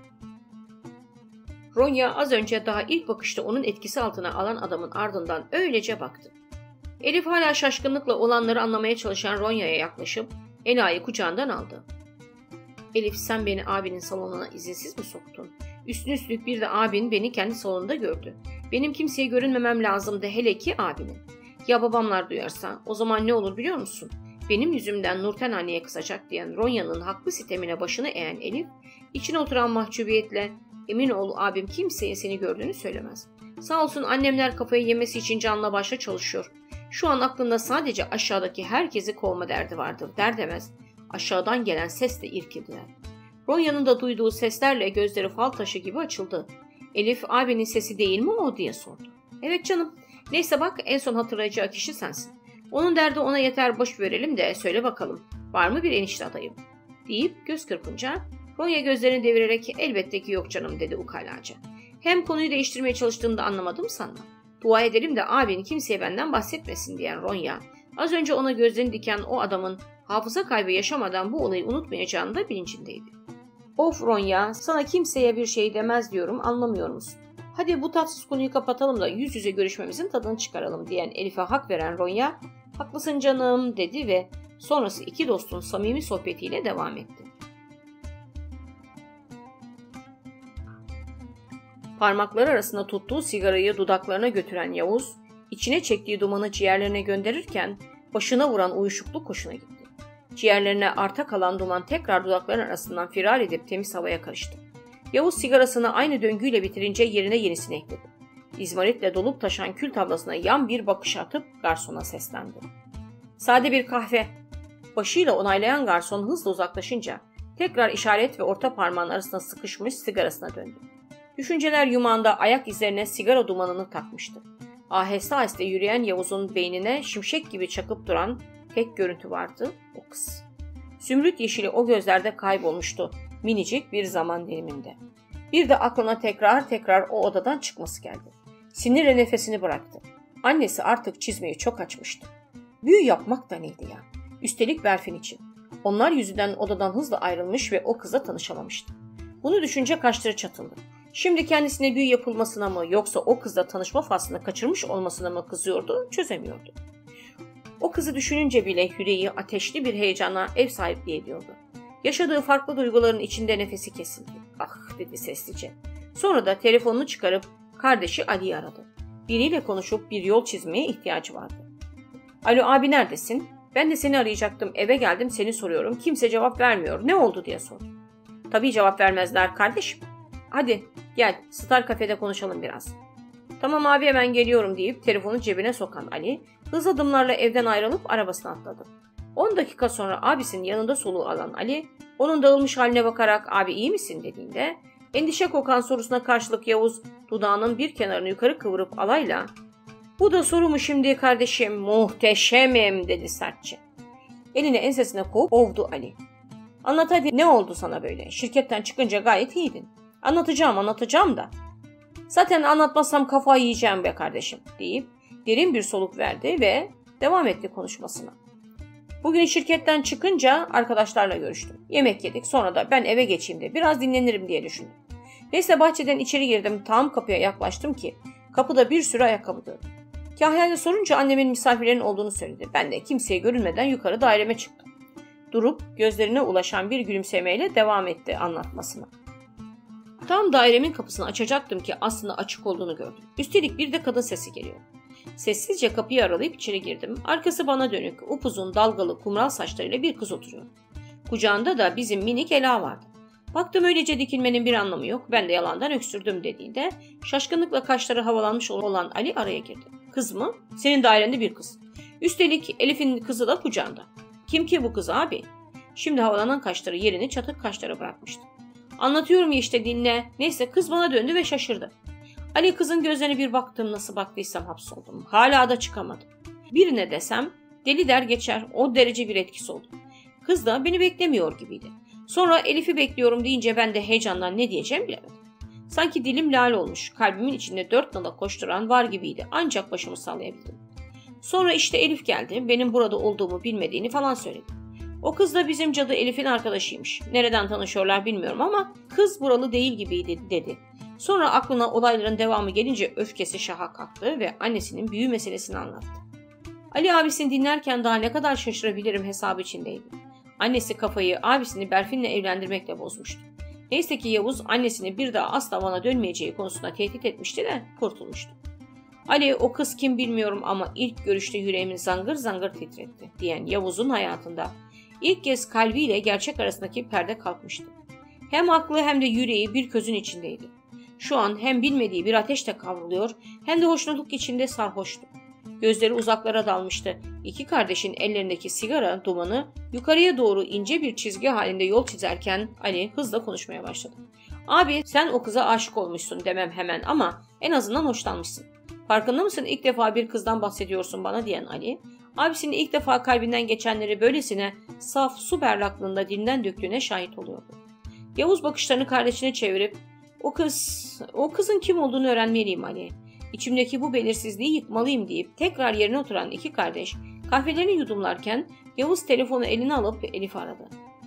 Ronya az önce daha ilk bakışta onun etkisi altına alan adamın ardından öylece baktı. Elif hala şaşkınlıkla olanları anlamaya çalışan Ronya'ya yaklaşıp Ela'yı kucağından aldı. ''Elif sen beni abinin salonuna izinsiz mi soktun? Üstüne üstlük bir de abin beni kendi salonunda gördü. Benim kimseye görünmemem lazımdı, hele ki abinin. Ya babamlar duyarsa o zaman ne olur biliyor musun? Benim yüzümden Nurten anneye kızacak diyen Ronya'nın haklı sitemine başını eğen Elif, içine oturan mahcubiyetle ''Emin ol abim kimseye seni gördüğünü söylemez. Sağ olsun annemler kafayı yemesi için canla başla çalışıyor. Şu an aklında sadece aşağıdaki herkesi kovma derdi vardır.'' der demez aşağıdan gelen sesle irkildiler. Ronya'nın da duyduğu seslerle gözleri fal taşı gibi açıldı. Elif abinin sesi değil mi o diye sordu. ''Evet canım. Neyse bak en son hatırlayacağı kişi sensin. Onun derdi ona yeter, boş verelim de söyle bakalım. Var mı bir enişte adayım?'' deyip göz kırpınca Ronya gözlerini devirerek ''Elbette ki yok canım'' dedi ukalaca. ''Hem konuyu değiştirmeye çalıştığını da anlamadım sanma. Dua edelim de abin kimseye benden bahsetmesin'' diyen Ronya, az önce ona gözlerini diken o adamın hafıza kaybı yaşamadan bu olayı unutmayacağını da bilincindeydi. ''Of Ronya, sana kimseye bir şey demez diyorum, anlamıyor musun? Hadi bu tatsız konuyu kapatalım da yüz yüze görüşmemizin tadını çıkaralım'' diyen Elif'e hak veren Ronya, ''Haklısın canım'' dedi ve sonrası iki dostun samimi sohbetiyle devam etti. Parmakları arasında tuttuğu sigarayı dudaklarına götüren Yavuz, içine çektiği dumanı ciğerlerine gönderirken başına vuran uyuşukluk hoşuna gitti. Ciğerlerine arta kalan duman tekrar dudakların arasından firar edip temiz havaya karıştı. Yavuz sigarasını aynı döngüyle bitirince yerine yenisini ekledi. İzmaritle dolup taşan kül tablasına yan bir bakış atıp garsona seslendi. Sade bir kahve. Başıyla onaylayan garson hızla uzaklaşınca tekrar işaret ve orta parmağın arasına sıkışmış sigarasına döndü. Düşünceler yumağında ayak izlerine sigara dumanını takmıştı. Aheste aheste yürüyen Yavuz'un beynine şimşek gibi çakıp duran tek görüntü vardı, o kız. Zümrüt yeşili o gözlerde kaybolmuştu minicik bir zaman diliminde. Bir de aklına tekrar tekrar o odadan çıkması geldi. Sinirle nefesini bıraktı. Annesi artık çizmeyi çok açmıştı. Büyü yapmak da neydi ya? Üstelik Berfin için. Onlar yüzünden odadan hızla ayrılmış ve o kızla tanışamamıştı. Bunu düşünce kaşları çatıldı. Şimdi kendisine büyü yapılmasına mı yoksa o kızla tanışma faslını kaçırmış olmasına mı kızıyordu, çözemiyordu. O kızı düşününce bile yüreği ateşli bir heyecana ev sahipliği ediyordu. Yaşadığı farklı duyguların içinde nefesi kesildi. Ah dedi sessizce. Sonra da telefonunu çıkarıp kardeşi Ali'yi aradı. Biriyle konuşup bir yol çizmeye ihtiyacı vardı. Alo abi neredesin? Ben de seni arayacaktım. Eve geldim seni soruyorum. Kimse cevap vermiyor. Ne oldu diye sordu. Tabii cevap vermezler kardeşim. Hadi gel Star Cafe'de konuşalım biraz. Tamam abi hemen geliyorum deyip telefonu cebine sokan Ali hızlı adımlarla evden ayrılıp arabasına atladı. on dakika sonra abisinin yanında soluğu alan Ali onun dağılmış haline bakarak abi iyi misin dediğinde endişe kokan sorusuna karşılık Yavuz dudağının bir kenarını yukarı kıvırıp alayla bu da soru mu şimdi kardeşim muhteşemim dedi sertçe. Elini ensesine koyup ovdu Ali. Anlat hadi ne oldu sana böyle? Şirketten çıkınca gayet iyiydin. Anlatacağım anlatacağım da. Zaten anlatmazsam kafayı yiyeceğim be kardeşim deyip derin bir soluk verdi ve devam etti konuşmasına. Bugün şirketten çıkınca arkadaşlarla görüştüm. Yemek yedik sonra da ben eve geçeyim de biraz dinlenirim diye düşündüm. Neyse bahçeden içeri girdim tam kapıya yaklaştım ki kapıda bir sürü ayakkabı gördüm. Kahya'ya sorunca annemin misafirlerin olduğunu söyledi. Ben de kimseye görünmeden yukarı daireme çıktım. Durup gözlerine ulaşan bir gülümsemeyle devam etti anlatmasına. Tam dairemin kapısını açacaktım ki aslında açık olduğunu gördüm. Üstelik bir de kadın sesi geliyor. Sessizce kapıyı aralayıp içeri girdim. Arkası bana dönük, upuzun, dalgalı, kumral saçlarıyla bir kız oturuyor. Kucağında da bizim minik Ela vardı. Baktım öylece dikilmenin bir anlamı yok. Ben de yalandan öksürdüm dediğinde şaşkınlıkla kaşları havalanmış olan Ali araya girdi. Kız mı? Senin dairende bir kız. Üstelik Elif'in kızı da kucağında. Kim ki bu kız abi? Şimdi havalanan kaşları yerini çatık kaşlara bırakmıştı. Anlatıyorum ya işte dinle. Neyse kız bana döndü ve şaşırdı. Ali kızın gözlerine bir baktım nasıl baktıysam hapsoldum. Hala da çıkamadım. Birine desem deli der geçer o derece bir etkisi oldu. Kız da beni beklemiyor gibiydi. Sonra Elif'i bekliyorum deyince ben de heyecandan ne diyeceğim bilemedim. Sanki dilim lal olmuş kalbimin içinde dört nala koşturan var gibiydi ancak başımı sallayabildim. Sonra işte Elif geldi benim burada olduğumu bilmediğini falan söyledi. O kız da bizim cadı Elif'in arkadaşıymış. Nereden tanışıyorlar bilmiyorum ama kız buralı değil gibiydi dedi. Sonra aklına olayların devamı gelince öfkesi şaha kalktı ve annesinin büyü meselesini anlattı. Ali abisini dinlerken daha ne kadar şaşırabilirim hesabı içindeydi. Annesi kafayı abisini Berfin'le evlendirmekle bozmuştu. Neyse ki Yavuz annesini bir daha asla bana dönmeyeceği konusunda tehdit etmişti de kurtulmuştu. Ali o kız kim bilmiyorum ama ilk görüşte yüreğimi zangır zangır titretti diyen Yavuz'un hayatında ilk kez kalbiyle gerçek arasındaki perde kalkmıştı. Hem aklı hem de yüreği bir közün içindeydi. Şu an hem bilmediği bir ateşle kavruluyor hem de hoşnutluk içinde sarhoştu. Gözleri uzaklara dalmıştı. İki kardeşin ellerindeki sigara dumanı yukarıya doğru ince bir çizgi halinde yol çizerken Ali hızla konuşmaya başladı. Abi sen o kıza aşık olmuşsun demem hemen ama en azından hoşlanmışsın. Farkında mısın ilk defa bir kızdan bahsediyorsun bana diyen Ali, abisinin ilk defa kalbinden geçenleri böylesine saf su berraklığında dilinden döktüğüne şahit oluyordu. Yavuz bakışlarını kardeşine çevirip o kız, o kızın kim olduğunu öğrenmeliyim Ali. İçimdeki bu belirsizliği yıkmalıyım deyip tekrar yerine oturan iki kardeş kahvelerini yudumlarken Yavuz telefonu eline alıp Elif'i aradı.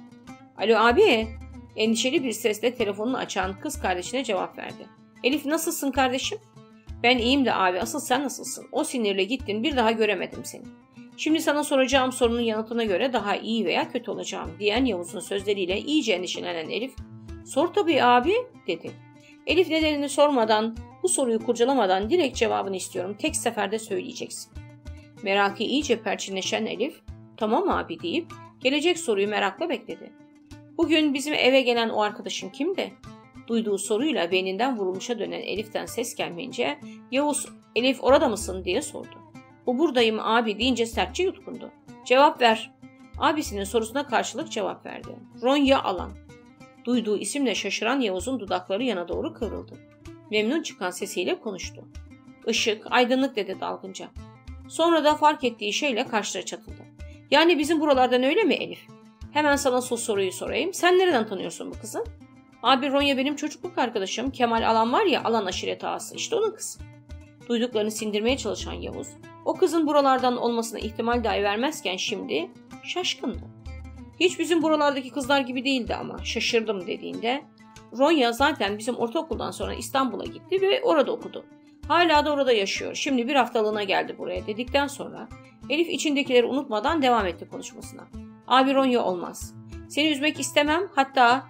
Alo abi, endişeli bir sesle telefonunu açan kız kardeşine cevap verdi. Elif nasılsın kardeşim? Ben iyiyim de abi asıl sen nasılsın? O sinirle gittin bir daha göremedim seni. Şimdi sana soracağım sorunun yanıtına göre daha iyi veya kötü olacağım diyen Yavuz'un sözleriyle iyice endişelenen Elif sor tabii abi dedi. Elif nedenini sormadan bu soruyu kurcalamadan direkt cevabını istiyorum tek seferde söyleyeceksin. Merakı iyice perçinleşen Elif tamam abi deyip Gelecek soruyu merakla bekledi. Bugün bizim eve gelen o arkadaşın kimdi? Duyduğu soruyla beyninden vurulmuşa dönen Elif'ten ses gelmeyince Yavuz, Elif orada mısın diye sordu. O buradayım abi deyince sertçe yutkundu. Cevap ver. Abisinin sorusuna karşılık cevap verdi. Ronya Alan. Duyduğu isimle şaşıran Yavuz'un dudakları yana doğru kıvrıldı. Memnun çıkan sesiyle konuştu. Işık, aydınlık dedi dalgınca. Sonra da fark ettiği şeyle karşıya çatıldı. Yani bizim buralardan öyle mi Elif? Hemen sana sos soruyu sorayım. Sen nereden tanıyorsun bu kızı? Abi Ronya benim çocukluk arkadaşım. Kemal Alan var ya, Alan aşiret ağası. İşte onun kızı. Duyduklarını sindirmeye çalışan Yavuz, o kızın buralardan olmasına ihtimal dahi vermezken şimdi şaşkındı. Hiç bizim buralardaki kızlar gibi değildi ama şaşırdım dediğinde, Ronya zaten bizim ortaokuldan sonra İstanbul'a gitti ve orada okudu. Hala da orada yaşıyor. Şimdi bir haftalığına geldi buraya dedikten sonra Elif içindekileri unutmadan devam etti konuşmasına. Abi Ronya olmaz. Seni üzmek istemem, hatta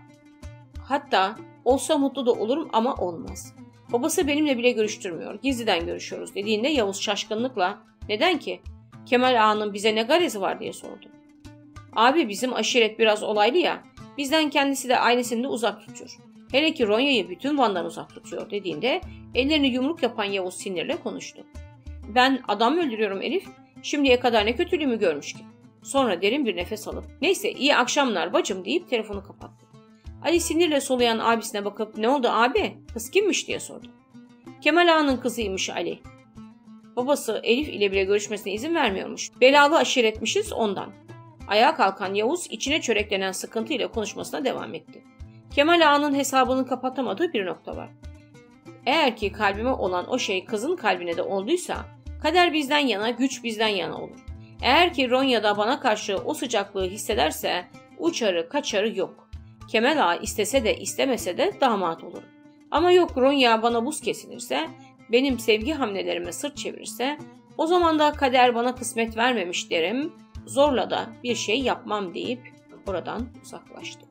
hatta olsa mutlu da olurum ama olmaz. Babası benimle bile görüştürmüyor. Gizliden görüşüyoruz dediğinde Yavuz şaşkınlıkla neden ki? Kemal Ağa'nın bize ne garezi var diye sordu. Abi bizim aşiret biraz olaylı ya. Bizden kendisi de ailesini de uzak tutuyor. Hele ki Ronya'yı bütün Van'dan uzak tutuyor dediğinde ellerini yumruk yapan Yavuz sinirle konuştu. Ben adam öldürüyorum Elif. Şimdiye kadar ne kötülüğümü görmüş ki. Sonra derin bir nefes alıp neyse iyi akşamlar bacım deyip telefonu kapattı. Ali sinirle soluyan abisine bakıp ne oldu abi? Kız kimmiş diye sordu. Kemal Ağa'nın kızıymış Ali. Babası Elif ile bile görüşmesine izin vermiyormuş. Belalı aşiretmişiz ondan. Ayağa kalkan Yavuz içine çöreklenen sıkıntıyla konuşmasına devam etti. Kemal Ağa'nın hesabını kapatamadığı bir nokta var. Eğer ki kalbime olan o şey kızın kalbine de olduysa kader bizden yana, güç bizden yana olur. Eğer ki Ronya'da bana karşı o sıcaklığı hissederse uçarı kaçarı yok. Kemal Ağa istese de istemese de damat olur. Ama yok Ronya bana buz kesilirse, benim sevgi hamlelerime sırt çevirirse o zaman da kader bana kısmet vermemiş derim, zorla da bir şey yapmam deyip oradan uzaklaştı.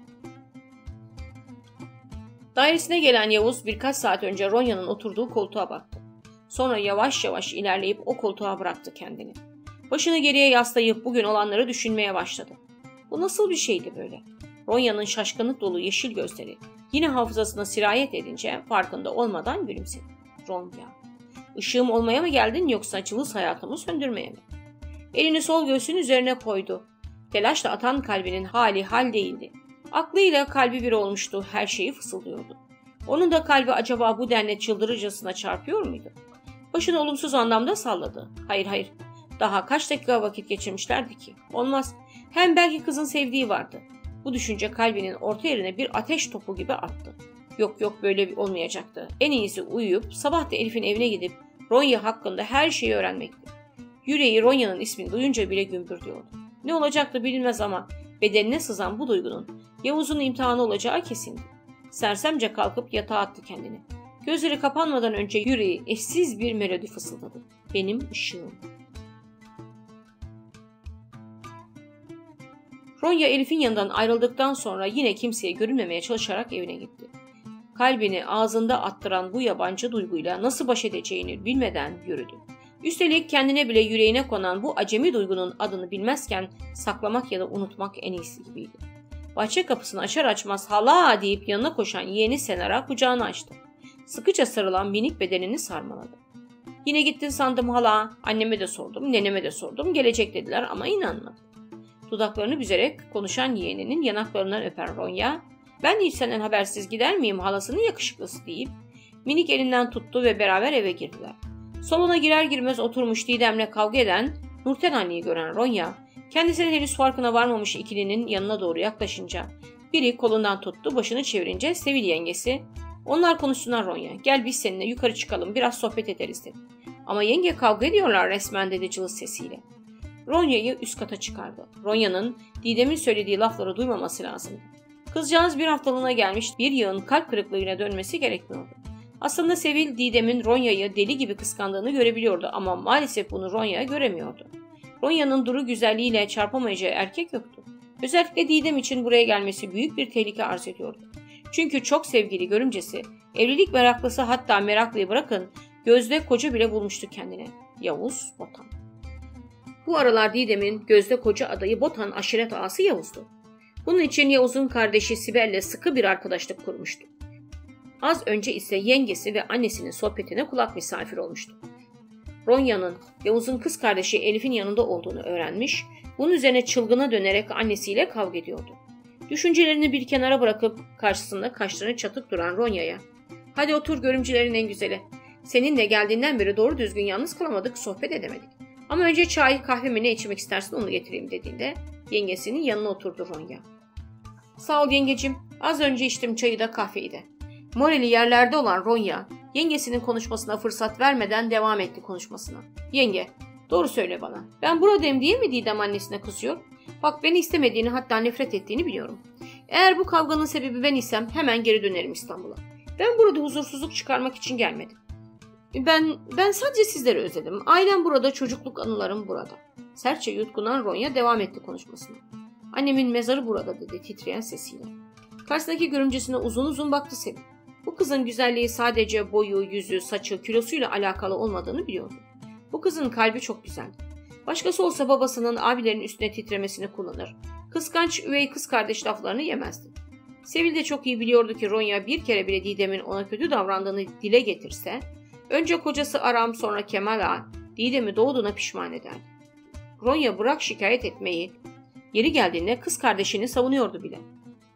Dairesine gelen Yavuz birkaç saat önce Ronya'nın oturduğu koltuğa baktı. Sonra yavaş yavaş ilerleyip o koltuğa bıraktı kendini. Başını geriye yaslayıp bugün olanları düşünmeye başladı. Bu nasıl bir şeydi böyle? Ronya'nın şaşkınlık dolu yeşil gözleri yine hafızasına sirayet edince farkında olmadan gülümsedi. Ronya, ışığım olmaya mı geldin yoksa cılız hayatımı söndürmeye mi? Elini sol göğsünün üzerine koydu. Telaşla atan kalbinin hali hal değildi. Aklıyla kalbi bir olmuştu, her şeyi fısıldıyordu. Onun da kalbi acaba bu denli çıldırıcasına çarpıyor muydu? Başını olumsuz anlamda salladı. Hayır hayır, daha kaç dakika vakit geçirmişlerdi ki? Olmaz, hem belki kızın sevdiği vardı. Bu düşünce kalbinin orta yerine bir ateş topu gibi attı. Yok yok böyle olmayacaktı. En iyisi uyuyup sabah da Elif'in evine gidip Ronya hakkında her şeyi öğrenmekti. Yüreği Ronya'nın ismini duyunca bile gümbürdüyordu. Ne olacaktı bilinmez ama bedenine sızan bu duygunun Yavuz'un imtihanı olacağı kesindi. Sersemce kalkıp yatağa attı kendini. Gözleri kapanmadan önce yüreği eşsiz bir melodi fısıldadı. Benim ışığım. Ronya Elif'in yanından ayrıldıktan sonra yine kimseye görünmemeye çalışarak evine gitti. Kalbini ağzında attıran bu yabancı duyguyla nasıl baş edeceğini bilmeden yürüdü. Üstelik kendine bile yüreğine konan bu acemi duygunun adını bilmezken saklamak ya da unutmak en iyisi gibiydi. Bahçe kapısını açar açmaz hala deyip yanına koşan yeğeni Senar'a kucağını açtı. Sıkıca sarılan minik bedenini sarmaladı. Yine gittin sandım hala, anneme de sordum, neneme de sordum, gelecek dediler ama inanmadım. Dudaklarını büzerek konuşan yeğeninin yanaklarından öpen Ronya, ben hiç senden habersiz gider miyim halasının yakışıklısı deyip minik elinden tuttu ve beraber eve girdiler. Salona girer girmez oturmuş Didem'le kavga eden Nurten anneyi gören Ronya, kendisinin henüz farkına varmamış ikilinin yanına doğru yaklaşınca biri kolundan tuttu, başını çevirince Sevil yengesi, onlar konuşsunlar Ronya, gel biz seninle yukarı çıkalım biraz sohbet ederiz dedi. Ama yenge kavga ediyorlar resmen dedi cılız sesiyle. Ronya'yı üst kata çıkardı. Ronya'nın Didem'in söylediği lafları duymaması lazımdı. Kızcağız bir haftalığına gelmiş bir yığın kalp kırıklığına dönmesi gerekmiyordu. Aslında Sevil Didem'in Ronya'yı deli gibi kıskandığını görebiliyordu ama maalesef bunu Ronya göremiyordu. Ronya'nın duru güzelliğiyle çarpamayacağı erkek yoktu. Özellikle Didem için buraya gelmesi büyük bir tehlike arz ediyordu. Çünkü çok sevgili görümcesi, evlilik meraklısı hatta meraklıyı bırakın, gözde koca bile bulmuştu kendine. Yavuz Botan. Bu aralar Didem'in gözde koca adayı Botan aşiret ağası Yavuz'du. Bunun için Yavuz'un kardeşi Sibel'le sıkı bir arkadaşlık kurmuştu. Az önce ise yengesi ve annesinin sohbetine kulak misafir olmuştu. Ronya'nın Yavuz'un kız kardeşi Elif'in yanında olduğunu öğrenmiş, bunun üzerine çılgına dönerek annesiyle kavga ediyordu. Düşüncelerini bir kenara bırakıp karşısında kaşlarını çatıp duran Ronya'ya "Hadi otur görümcelerin en güzeli. Seninle geldiğinden beri doğru düzgün yalnız kalamadık, sohbet edemedik. Ama önce çay, kahve mi ne içmek istersin onu getireyim" dediğinde yengesinin yanına oturdu Ronya. "Sağ ol yengecim, az önce içtim çayı da kahveyi de." Morali yerlerde olan Ronya, yengesinin konuşmasına fırsat vermeden devam etti konuşmasına. "Yenge, doğru söyle bana. Ben buradayım diye mi Didem annesine kızıyor? Bak beni istemediğini, hatta nefret ettiğini biliyorum. Eğer bu kavganın sebebi ben isem hemen geri dönerim İstanbul'a. Ben burada huzursuzluk çıkarmak için gelmedim. Ben ben sadece sizleri özledim. Ailem burada, çocukluk anılarım burada." Sertçe yutkunan Ronya devam etti konuşmasına. "Annemin mezarı burada" dedi titreyen sesiyle. Karşısındaki görümcesine uzun uzun baktı Sevil. Bu kızın güzelliği sadece boyu, yüzü, saçı, kilosuyla alakalı olmadığını biliyordu. Bu kızın kalbi çok güzeldi. Başkası olsa babasının abilerin üstüne titremesini kullanır. Kıskanç üvey kız kardeş laflarını yemezdi. Sevil de çok iyi biliyordu ki Ronya bir kere bile Didem'in ona kötü davrandığını dile getirse, önce kocası Aram sonra Kemal Ağa, Didem'i doğduğuna pişman ederdi. Ronya bırak şikayet etmeyi, yeri geldiğinde kız kardeşini savunuyordu bile.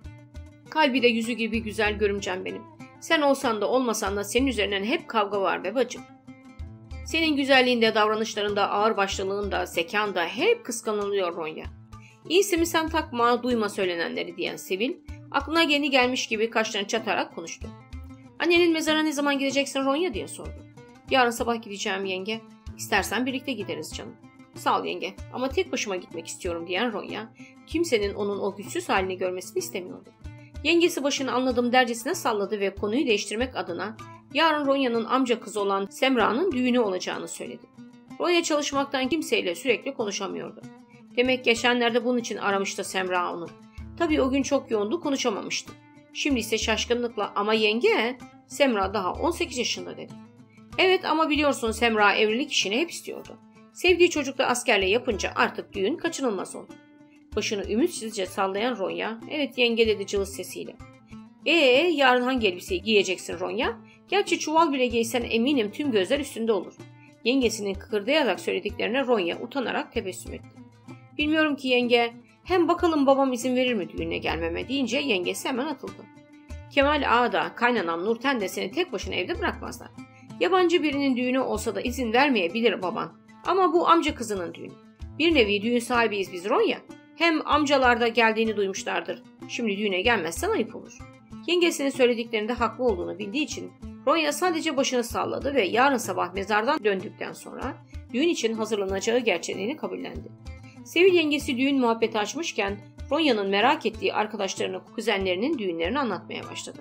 "Kalbi de yüzü gibi güzel görümcem benim. Sen olsan da olmasan da senin üzerinden hep kavga var be bacım. Senin güzelliğinde, davranışlarında, ağırbaşlılığında, zekanda hep kıskanılıyor Ronya. İyisi mi sen takma, duyma söylenenleri" diyen Sevil, aklına yeni gelmiş gibi kaşlarını çatarak konuştu. "Annenin mezarına ne zaman gideceksin Ronya?" diye sordu. "Yarın sabah gideceğim yenge. İstersen birlikte gideriz canım." "Sağ ol yenge ama tek başıma gitmek istiyorum" diyen Ronya, kimsenin onun o güçsüz halini görmesini istemiyordu. Yengesi başını anladım dercesine salladı ve konuyu değiştirmek adına yarın Ronya'nın amca kızı olan Semra'nın düğünü olacağını söyledi. Ronya çalışmaktan kimseyle sürekli konuşamıyordu. Demek geçenlerde bunun için aramıştı Semra onu. Tabii o gün çok yoğundu, konuşamamıştı. Şimdi ise şaşkınlıkla "Ama yenge, Semra daha on sekiz yaşında" dedi. "Evet ama biliyorsun Semra evlilik işini hep istiyordu. Sevdiği çocuk da askerle yapınca artık düğün kaçınılmaz oldu." Başını ümitsizce sallayan Ronya, "Evet yenge" dedi cılız sesiyle. "Ee yarın hangi elbiseyi giyeceksin Ronya? Gerçi çuval bile giysen eminim tüm gözler üstünde olur." Yengesinin kıkırdayarak söylediklerine Ronya utanarak tebessüm etti. "Bilmiyorum ki yenge, hem bakalım babam izin verir mi düğüne gelmeme" deyince yengesi hemen atıldı. "Kemal Ağa da kaynanam Nurten de seni tek başına evde bırakmazlar. Yabancı birinin düğünü olsa da izin vermeyebilir baban. Ama bu amca kızının düğünü. Bir nevi düğün sahibiyiz biz Ronya. Hem amcalar da geldiğini duymuşlardır. Şimdi düğüne gelmezsen ayıp olur." Yengesinin söylediklerinde haklı olduğunu bildiği için Ronya sadece başını salladı ve yarın sabah mezardan döndükten sonra düğün için hazırlanacağı gerçeğini kabullendi. Sevil yengesi düğün muhabbeti açmışken Ronya'nın merak ettiği arkadaşlarına kuzenlerinin düğünlerini anlatmaya başladı.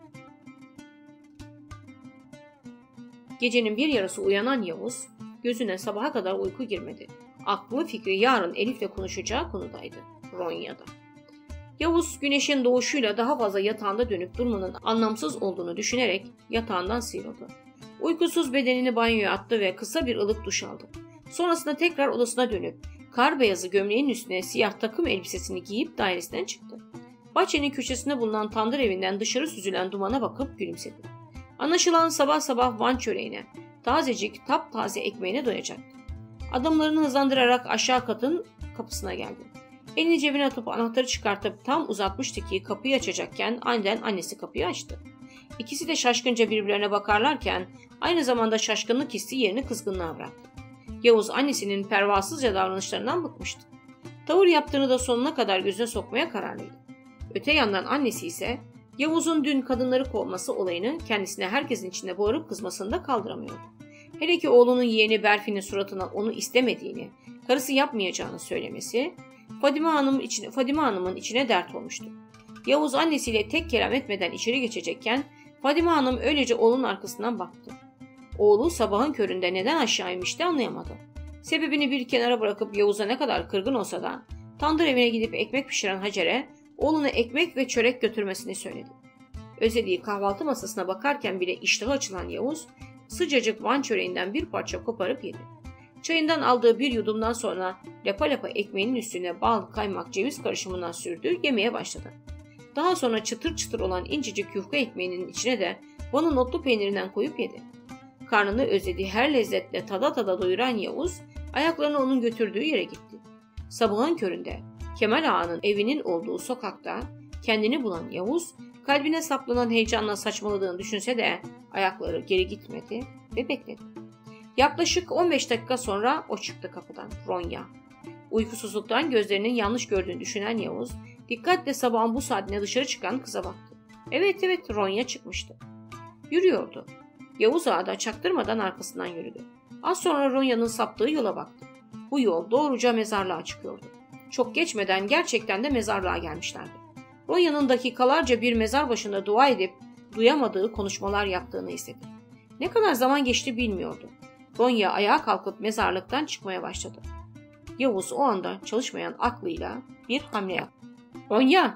Gecenin bir yarısı uyanan Yavuz, gözüne sabaha kadar uyku girmedi. Aklı fikri yarın Elif'le konuşacağı konudaydı, Ronya'da. Yavuz güneşin doğuşuyla daha fazla yatağında dönüp durmanın anlamsız olduğunu düşünerek yatağından sıyrıldı. Uykusuz bedenini banyoya attı ve kısa bir ılık duş aldı. Sonrasında tekrar odasına dönüp kar beyazı gömleğin üstüne siyah takım elbisesini giyip dairesinden çıktı. Bahçenin köşesinde bulunan tandır evinden dışarı süzülen dumana bakıp gülümsedi. Anlaşılan sabah sabah Van çöreğine, tazecik taptaze ekmeğine doyacaktı. Adımlarını hızlandırarak aşağı katın kapısına geldi. Elini cebine atıp anahtarı çıkartıp tam uzatmıştı ki kapıyı açacakken aniden annesi kapıyı açtı. İkisi de şaşkınca birbirlerine bakarlarken aynı zamanda şaşkınlık hissi yerini kızgınlığa bıraktı. Yavuz annesinin pervasızca davranışlarından bıkmıştı. Tavır yaptığını da sonuna kadar gözüne sokmaya kararlıydı. Öte yandan annesi ise Yavuz'un dün kadınları kovması olayını kendisine herkesin içinde bağırıp kızmasını da kaldıramıyordu. Hele ki oğlunun yeğeni Berfin'in suratına onu istemediğini, karısı yapmayacağını söylemesi Fadime Hanım içine, Fadime Hanım'ın içine dert olmuştu. Yavuz annesiyle tek kelam etmeden içeri geçecekken Fadime Hanım öylece oğlunun arkasından baktı. Oğlu sabahın köründe neden aşağı inmişti anlayamadı. Sebebini bir kenara bırakıp Yavuz'a ne kadar kırgın olsa da tandır evine gidip ekmek pişiren Hacer'e oğluna ekmek ve çörek götürmesini söyledi. Özlediği kahvaltı masasına bakarken bile iştahı açılan Yavuz sıcacık Van çöreğinden bir parça koparıp yedi. Çayından aldığı bir yudumdan sonra lapa lapa ekmeğinin üstüne bal, kaymak, ceviz karışımından sürdü, yemeye başladı. Daha sonra çıtır çıtır olan incecik yufka ekmeğinin içine de Van'ın otlu peynirinden koyup yedi. Karnını özlediği her lezzetle tada tada doyuran Yavuz, ayaklarını onun götürdüğü yere gitti. Sabahın köründe Kemal Ağa'nın evinin olduğu sokakta kendini bulan Yavuz, kalbine saplanan heyecanla saçmaladığını düşünse de ayakları geri gitmedi ve bekledi. Yaklaşık on beş dakika sonra o çıktı kapıdan, Ronya. Uykusuzluktan gözlerinin yanlış gördüğünü düşünen Yavuz, dikkatle sabahın bu saatine dışarı çıkan kıza baktı. Evet evet, Ronya çıkmıştı. Yürüyordu. Yavuz Ağa da çaktırmadan arkasından yürüdü. Az sonra Ronya'nın saptığı yola baktı. Bu yol doğruca mezarlığa çıkıyordu. Çok geçmeden gerçekten de mezarlığa gelmişlerdi. Ronya'nın dakikalarca bir mezar başında dua edip duyamadığı konuşmalar yaptığını hissetti. Ne kadar zaman geçti bilmiyordu. Ronya ayağa kalkıp mezarlıktan çıkmaya başladı. Yavuz o anda çalışmayan aklıyla bir hamle yaptı. Ronya!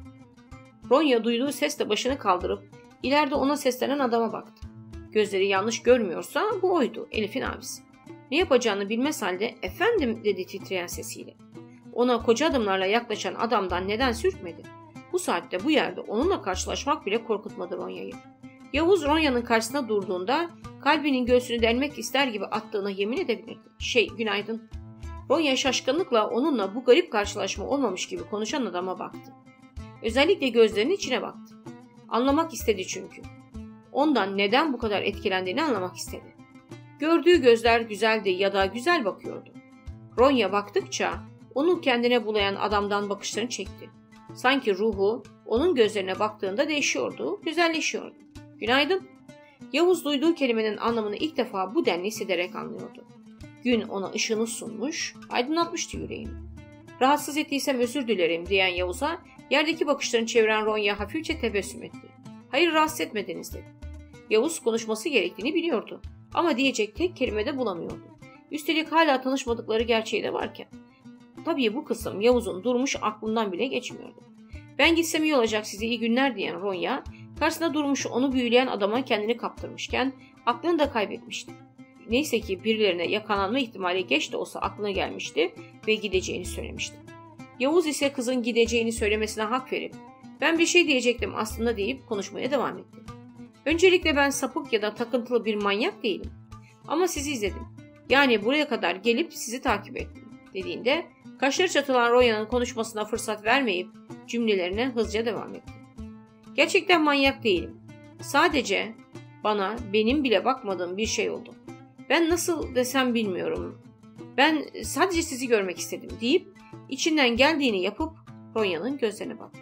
Ronya duyduğu sesle başını kaldırıp ileride ona seslenen adama baktı. Gözleri yanlış görmüyorsa bu oydu, Elif'in abisi. Ne yapacağını bilmez halde efendim dedi titreyen sesiyle. Ona koca adımlarla yaklaşan adamdan neden sürtmedi? Bu saatte bu yerde onunla karşılaşmak bile korkutmadı Ronya'yı. Yavuz Ronya'nın karşısında durduğunda kalbinin göğsünü delmek ister gibi attığına yemin edebilirdi. Şey, günaydın. Ronya şaşkınlıkla onunla bu garip karşılaşma olmamış gibi konuşan adama baktı. Özellikle gözlerinin içine baktı. Anlamak istedi çünkü. Ondan neden bu kadar etkilendiğini anlamak istedi. Gördüğü gözler güzeldi ya da güzel bakıyordu. Ronya baktıkça onu kendine bulayan adamdan bakışlarını çekti. Sanki ruhu onun gözlerine baktığında değişiyordu, güzelleşiyordu. Günaydın. Yavuz duyduğu kelimenin anlamını ilk defa bu denli hissederek anlıyordu. Gün ona ışığını sunmuş, aydınlatmıştı yüreğini. Rahatsız ettiysem özür dilerim diyen Yavuz'a yerdeki bakışlarını çeviren Ronya hafifçe tebessüm etti. Hayır, rahatsız etmediniz dedi. Yavuz konuşması gerektiğini biliyordu ama diyecek tek kelime de bulamıyordu. Üstelik hala tanışmadıkları gerçeği de varken. Tabii bu kısım Yavuz'un durmuş aklından bile geçmiyordu. Ben gitsem iyi olacak, size iyi günler diyen Ronya, karşısında durmuş onu büyüleyen adama kendini kaptırmışken aklını da kaybetmişti. Neyse ki birilerine yakalanma ihtimali geç de olsa aklına gelmişti ve gideceğini söylemişti. Yavuz ise kızın gideceğini söylemesine hak verip ben bir şey diyecektim aslında deyip konuşmaya devam etti. Öncelikle ben sapık ya da takıntılı bir manyak değilim. Ama sizi izledim. Yani buraya kadar gelip sizi takip ettim dediğinde kaşları çatılan Ronya'nın konuşmasına fırsat vermeyip cümlelerine hızlıca devam etti. Gerçekten manyak değilim. Sadece bana benim bile bakmadığım bir şey oldu. Ben nasıl desem bilmiyorum. Ben sadece sizi görmek istedim deyip içinden geldiğini yapıp Ronya'nın gözlerine baktı.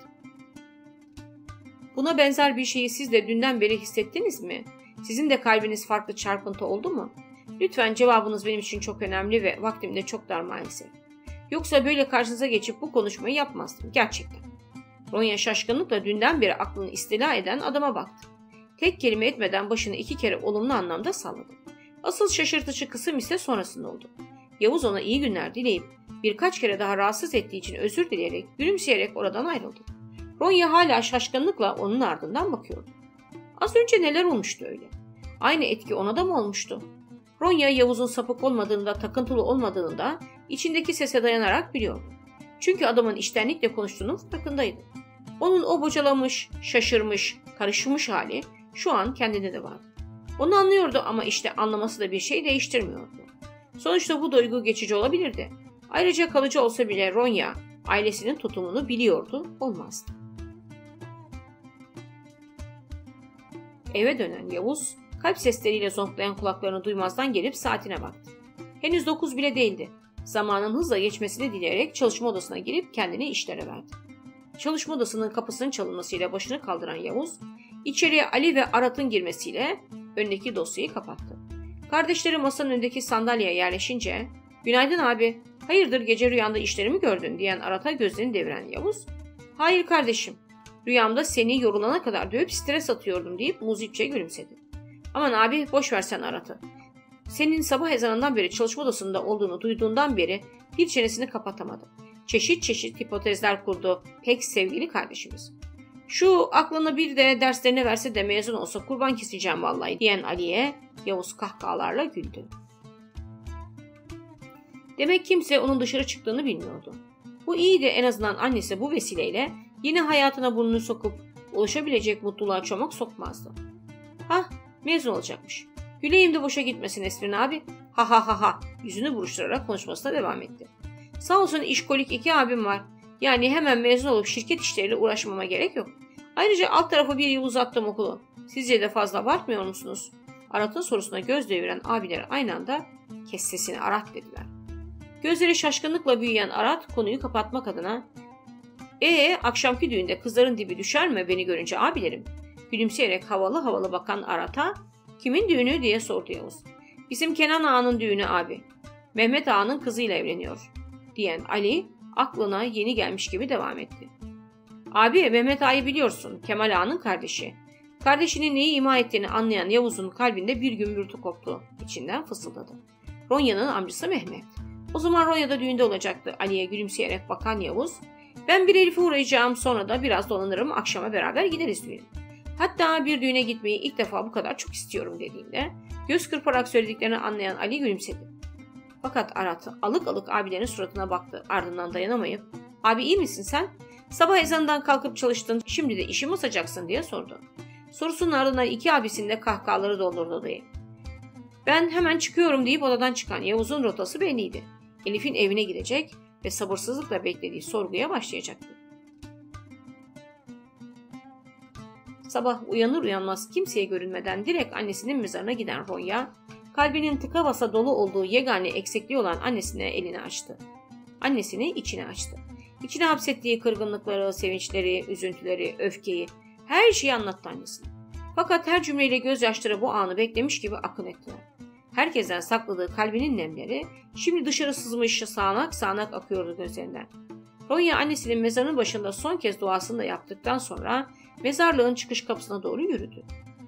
Buna benzer bir şeyi siz de dünden beri hissettiniz mi? Sizin de kalbiniz farklı çarpıntı oldu mu? Lütfen cevabınız benim için çok önemli ve vaktim de çok dar maalesef. Yoksa böyle karşınıza geçip bu konuşmayı yapmazdım gerçekten. Ronya şaşkınlıkla dünden beri aklını istila eden adama baktı. Tek kelime etmeden başını iki kere olumlu anlamda salladı. Asıl şaşırtıcı kısım ise sonrasında oldu. Yavuz ona iyi günler dileyip birkaç kere daha rahatsız ettiği için özür dileyerek gülümseyerek oradan ayrıldı. Ronya hala şaşkınlıkla onun ardından bakıyordu. Az önce neler olmuştu öyle? Aynı etki ona da mı olmuştu? Ronya Yavuz'un sapık olmadığını da takıntılı olmadığını da içindeki sese dayanarak biliyordu. Çünkü adamın içtenlikle konuştuğunun farkındaydı. Onun o bocalamış, şaşırmış, karışmış hali şu an kendinde de vardı. Onu anlıyordu ama işte anlaması da bir şey değiştirmiyordu. Sonuçta bu duygu geçici olabilirdi. Ayrıca kalıcı olsa bile Ronya ailesinin tutumunu biliyordu, olmazdı. Eve dönen Yavuz, kalp sesleriyle zonklayan kulaklarını duymazdan gelip saatine baktı. Henüz dokuz bile değildi. Zamanın hızla geçmesini dileyerek çalışma odasına girip kendini işlere verdi. Çalışma odasının kapısının çalınmasıyla başını kaldıran Yavuz, içeriye Ali ve Arat'ın girmesiyle önündeki dosyayı kapattı. Kardeşleri masanın önündeki sandalyeye yerleşince, "Günaydın abi, hayırdır gece rüyanda işlerimi gördün?" diyen Arat'a gözlerini deviren Yavuz, "Hayır kardeşim, rüyamda seni yorulana kadar dövüp stres atıyordum" deyip muzipçe gülümsedi. "Aman abi, boş ver sen Arat'ı. Senin sabah ezanından beri çalışma odasında olduğunu duyduğundan beri bir çenesini kapatamadı. Çeşit çeşit hipotezler kurdu pek sevgili kardeşimiz. Şu aklını bir de derslerine verse de mezun olsa kurban keseceğim vallahi" diyen Ali'ye Yavuz kahkahalarla güldü. Demek kimse onun dışarı çıktığını bilmiyordu. Bu iyiydi, en azından annesi bu vesileyle yine hayatına burnunu sokup ulaşabilecek mutluluğa çomak sokmazdı. Hah, mezun olacakmış. Güleyim de boşa gitmesin Esrin abi. Ha ha ha ha. Yüzünü buruşturarak konuşmasına devam etti. Sağ olsun işkolik iki abim var. Yani hemen mezun olup şirket işleriyle uğraşmama gerek yok. Ayrıca alt tarafı bir yıl uzattım okulu. Sizce de fazla abartmıyor musunuz? Arat'ın sorusuna göz deviren abiler aynı anda kes sesini Arat dediler. Gözleri şaşkınlıkla büyüyen Arat konuyu kapatmak adına ''Ee akşamki düğünde kızların dibi düşer mi beni görünce abilerim?'' Gülümseyerek havalı havalı bakan Arat'a ''Kimin düğünü?'' diye sordu Yavuz. ''Bizim Kenan Ağa'nın düğünü abi. Mehmet Ağa'nın kızıyla evleniyor.'' diyen Ali aklına yeni gelmiş gibi devam etti. ''Abi Mehmet Ağa'yı biliyorsun, Kemal Ağa'nın kardeşi.'' Kardeşinin neyi ima ettiğini anlayan Yavuz'un kalbinde bir gümbürtü koptu. İçinden fısıldadı. Ronya'nın amcası Mehmet. O zaman Ronya'da düğünde olacaktı. Ali'ye gülümseyerek bakan Yavuz, ''Ben bir Elif'e uğrayacağım, sonra da biraz dolanırım, akşama beraber gideriz düğüne. Hatta bir düğüne gitmeyi ilk defa bu kadar çok istiyorum.'' dediğinde göz kırparak söylediklerini anlayan Ali gülümsedi. Fakat Arat alık alık abilerin suratına baktı. Ardından dayanamayıp ''Abi iyi misin sen? Sabah ezanından kalkıp çalıştın, şimdi de işi mi saçacaksın?'' diye sordu. Sorusunun ardından iki abisinin de kahkahaları doldurdu odayı. ''Ben hemen çıkıyorum.'' deyip odadan çıkan Yavuz'un rotası belliydi. Elif'in evine gidecek ve sabırsızlıkla beklediği sorguya başlayacaktı. Sabah uyanır uyanmaz kimseye görünmeden direkt annesinin mezarına giden Ronya, kalbinin tıka basa dolu olduğu yegane eksikliği olan annesine elini açtı. Annesini içine açtı. İçine hapsettiği kırgınlıkları, sevinçleri, üzüntüleri, öfkeyi, her şeyi anlattı annesine. Fakat her cümleyle gözyaşları bu anı beklemiş gibi akın ettiler. Herkesten sakladığı kalbinin nemleri şimdi dışarı sızmış sağanak sağanak akıyordu gözlerinden. Ronya annesinin mezarının başında son kez duasını da yaptıktan sonra mezarlığın çıkış kapısına doğru yürüdü.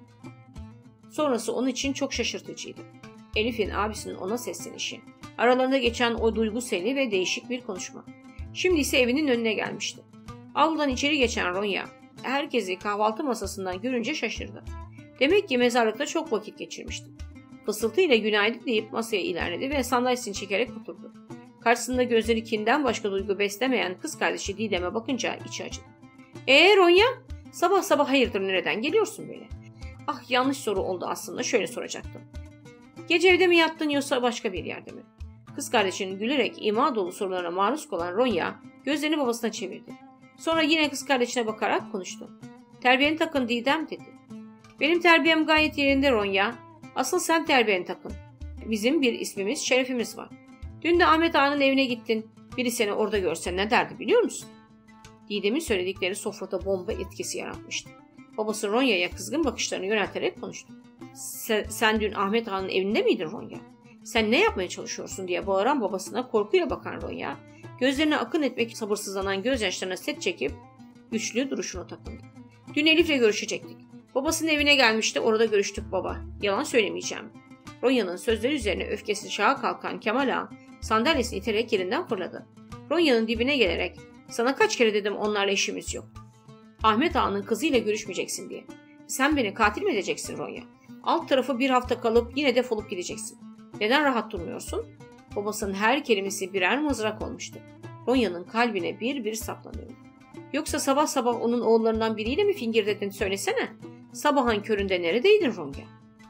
Sonrası onun için çok şaşırtıcıydı. Elif'in abisinin ona seslenişi, aralarında geçen o duyguseli ve değişik bir konuşma. Şimdi ise evinin önüne gelmişti. Avludan içeri geçen Ronya, herkesi kahvaltı masasından görünce şaşırdı. Demek ki mezarlıkta çok vakit geçirmişti. Fısıltıyla günaydın deyip masaya ilerledi ve sandalyesini çekerek oturdu. Karşısında gözleri kinden başka duygu beslemeyen kız kardeşi Didem'e bakınca içi acıdı. ''Ee Ronya, sabah sabah hayırdır, nereden geliyorsun böyle?'' ''Ah, yanlış soru oldu aslında, şöyle soracaktım. Gece evde mi yattın yoksa başka bir yerde mi?'' Kız kardeşinin gülerek ima dolu sorularına maruz kalan Ronya gözlerini babasına çevirdi. Sonra yine kız kardeşine bakarak konuştu. ''Terbiyeni takın Didem'' dedi. ''Benim terbiyem gayet yerinde Ronya. Asıl sen terbiyeni takın. Bizim bir ismimiz, şerefimiz var. Dün de Ahmet Ağa'nın evine gittin. Biri seni orada görse ne derdi biliyor musun?'' Didem'in söyledikleri sofrada bomba etkisi yaratmıştı. Babası Ronya'ya kızgın bakışlarını yönelterek konuştu. Sen, sen dün Ahmet Ağa'nın evinde miydin Ronya? Sen ne yapmaya çalışıyorsun diye bağıran babasına korkuyla bakan Ronya, gözlerine akın etmek sabırsızlanan gözyaşlarına set çekip güçlü duruşunu takındı. Dün Elif'le görüşecektik. Babasının evine gelmişti, orada görüştük baba. Yalan söylemeyeceğim. Ronya'nın sözleri üzerine öfkesi şaha kalkan Kemal Ağa sandalyesini iterek yerinden fırladı. Ronya'nın dibine gelerek sana kaç kere dedim onlarla işimiz yok. Ahmet Ağa'nın kızıyla görüşmeyeceksin diye. Sen beni katil mi edeceksin Ronya? Alt tarafı bir hafta kalıp yine defolup gideceksin. Neden rahat durmuyorsun? Babasının her kelimesi birer mızrak olmuştu. Ronya'nın kalbine bir bir saplanıyordu. Yoksa sabah sabah onun oğullarından biriyle mi fingir söylesene? Sabahın köründe neredeydin Ronya?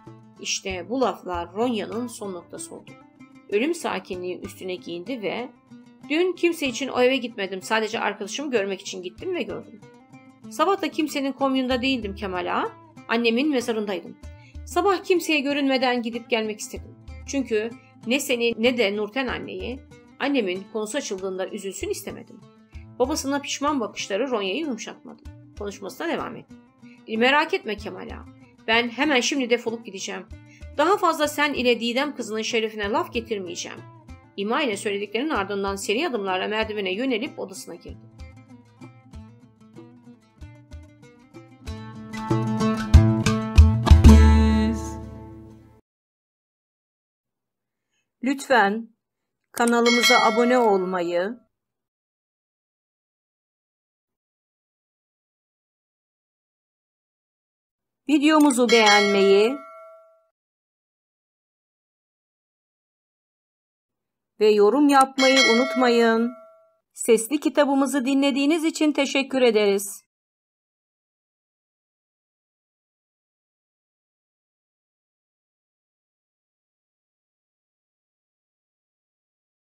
İşte bu laflar Ronya'nın son noktası oldu. Ölüm sakinliği üstüne giyindi ve ''Dün kimse için o eve gitmedim. Sadece arkadaşımı görmek için gittim ve gördüm. Sabah da kimsenin komyunda değildim Kemal Ağa. Annemin mezarındaydım. Sabah kimseye görünmeden gidip gelmek istedim. Çünkü ne seni ne de Nurten anneyi, annemin konusu açıldığında üzülsün istemedim.'' Babasına pişman bakışları Ronya'yı yumuşatmadı. Konuşmasına devam etti. ''Merak etme Kemal Ağa. Ben hemen şimdi defolup gideceğim. Daha fazla sen ile Didem kızının şerefine laf getirmeyeceğim.'' İma ile söylediklerinin ardından seri adımlarla merdivene yönelip odasına girdi. Lütfen kanalımıza abone olmayı, videomuzu beğenmeyi ve yorum yapmayı unutmayın. Sesli kitabımızı dinlediğiniz için teşekkür ederiz.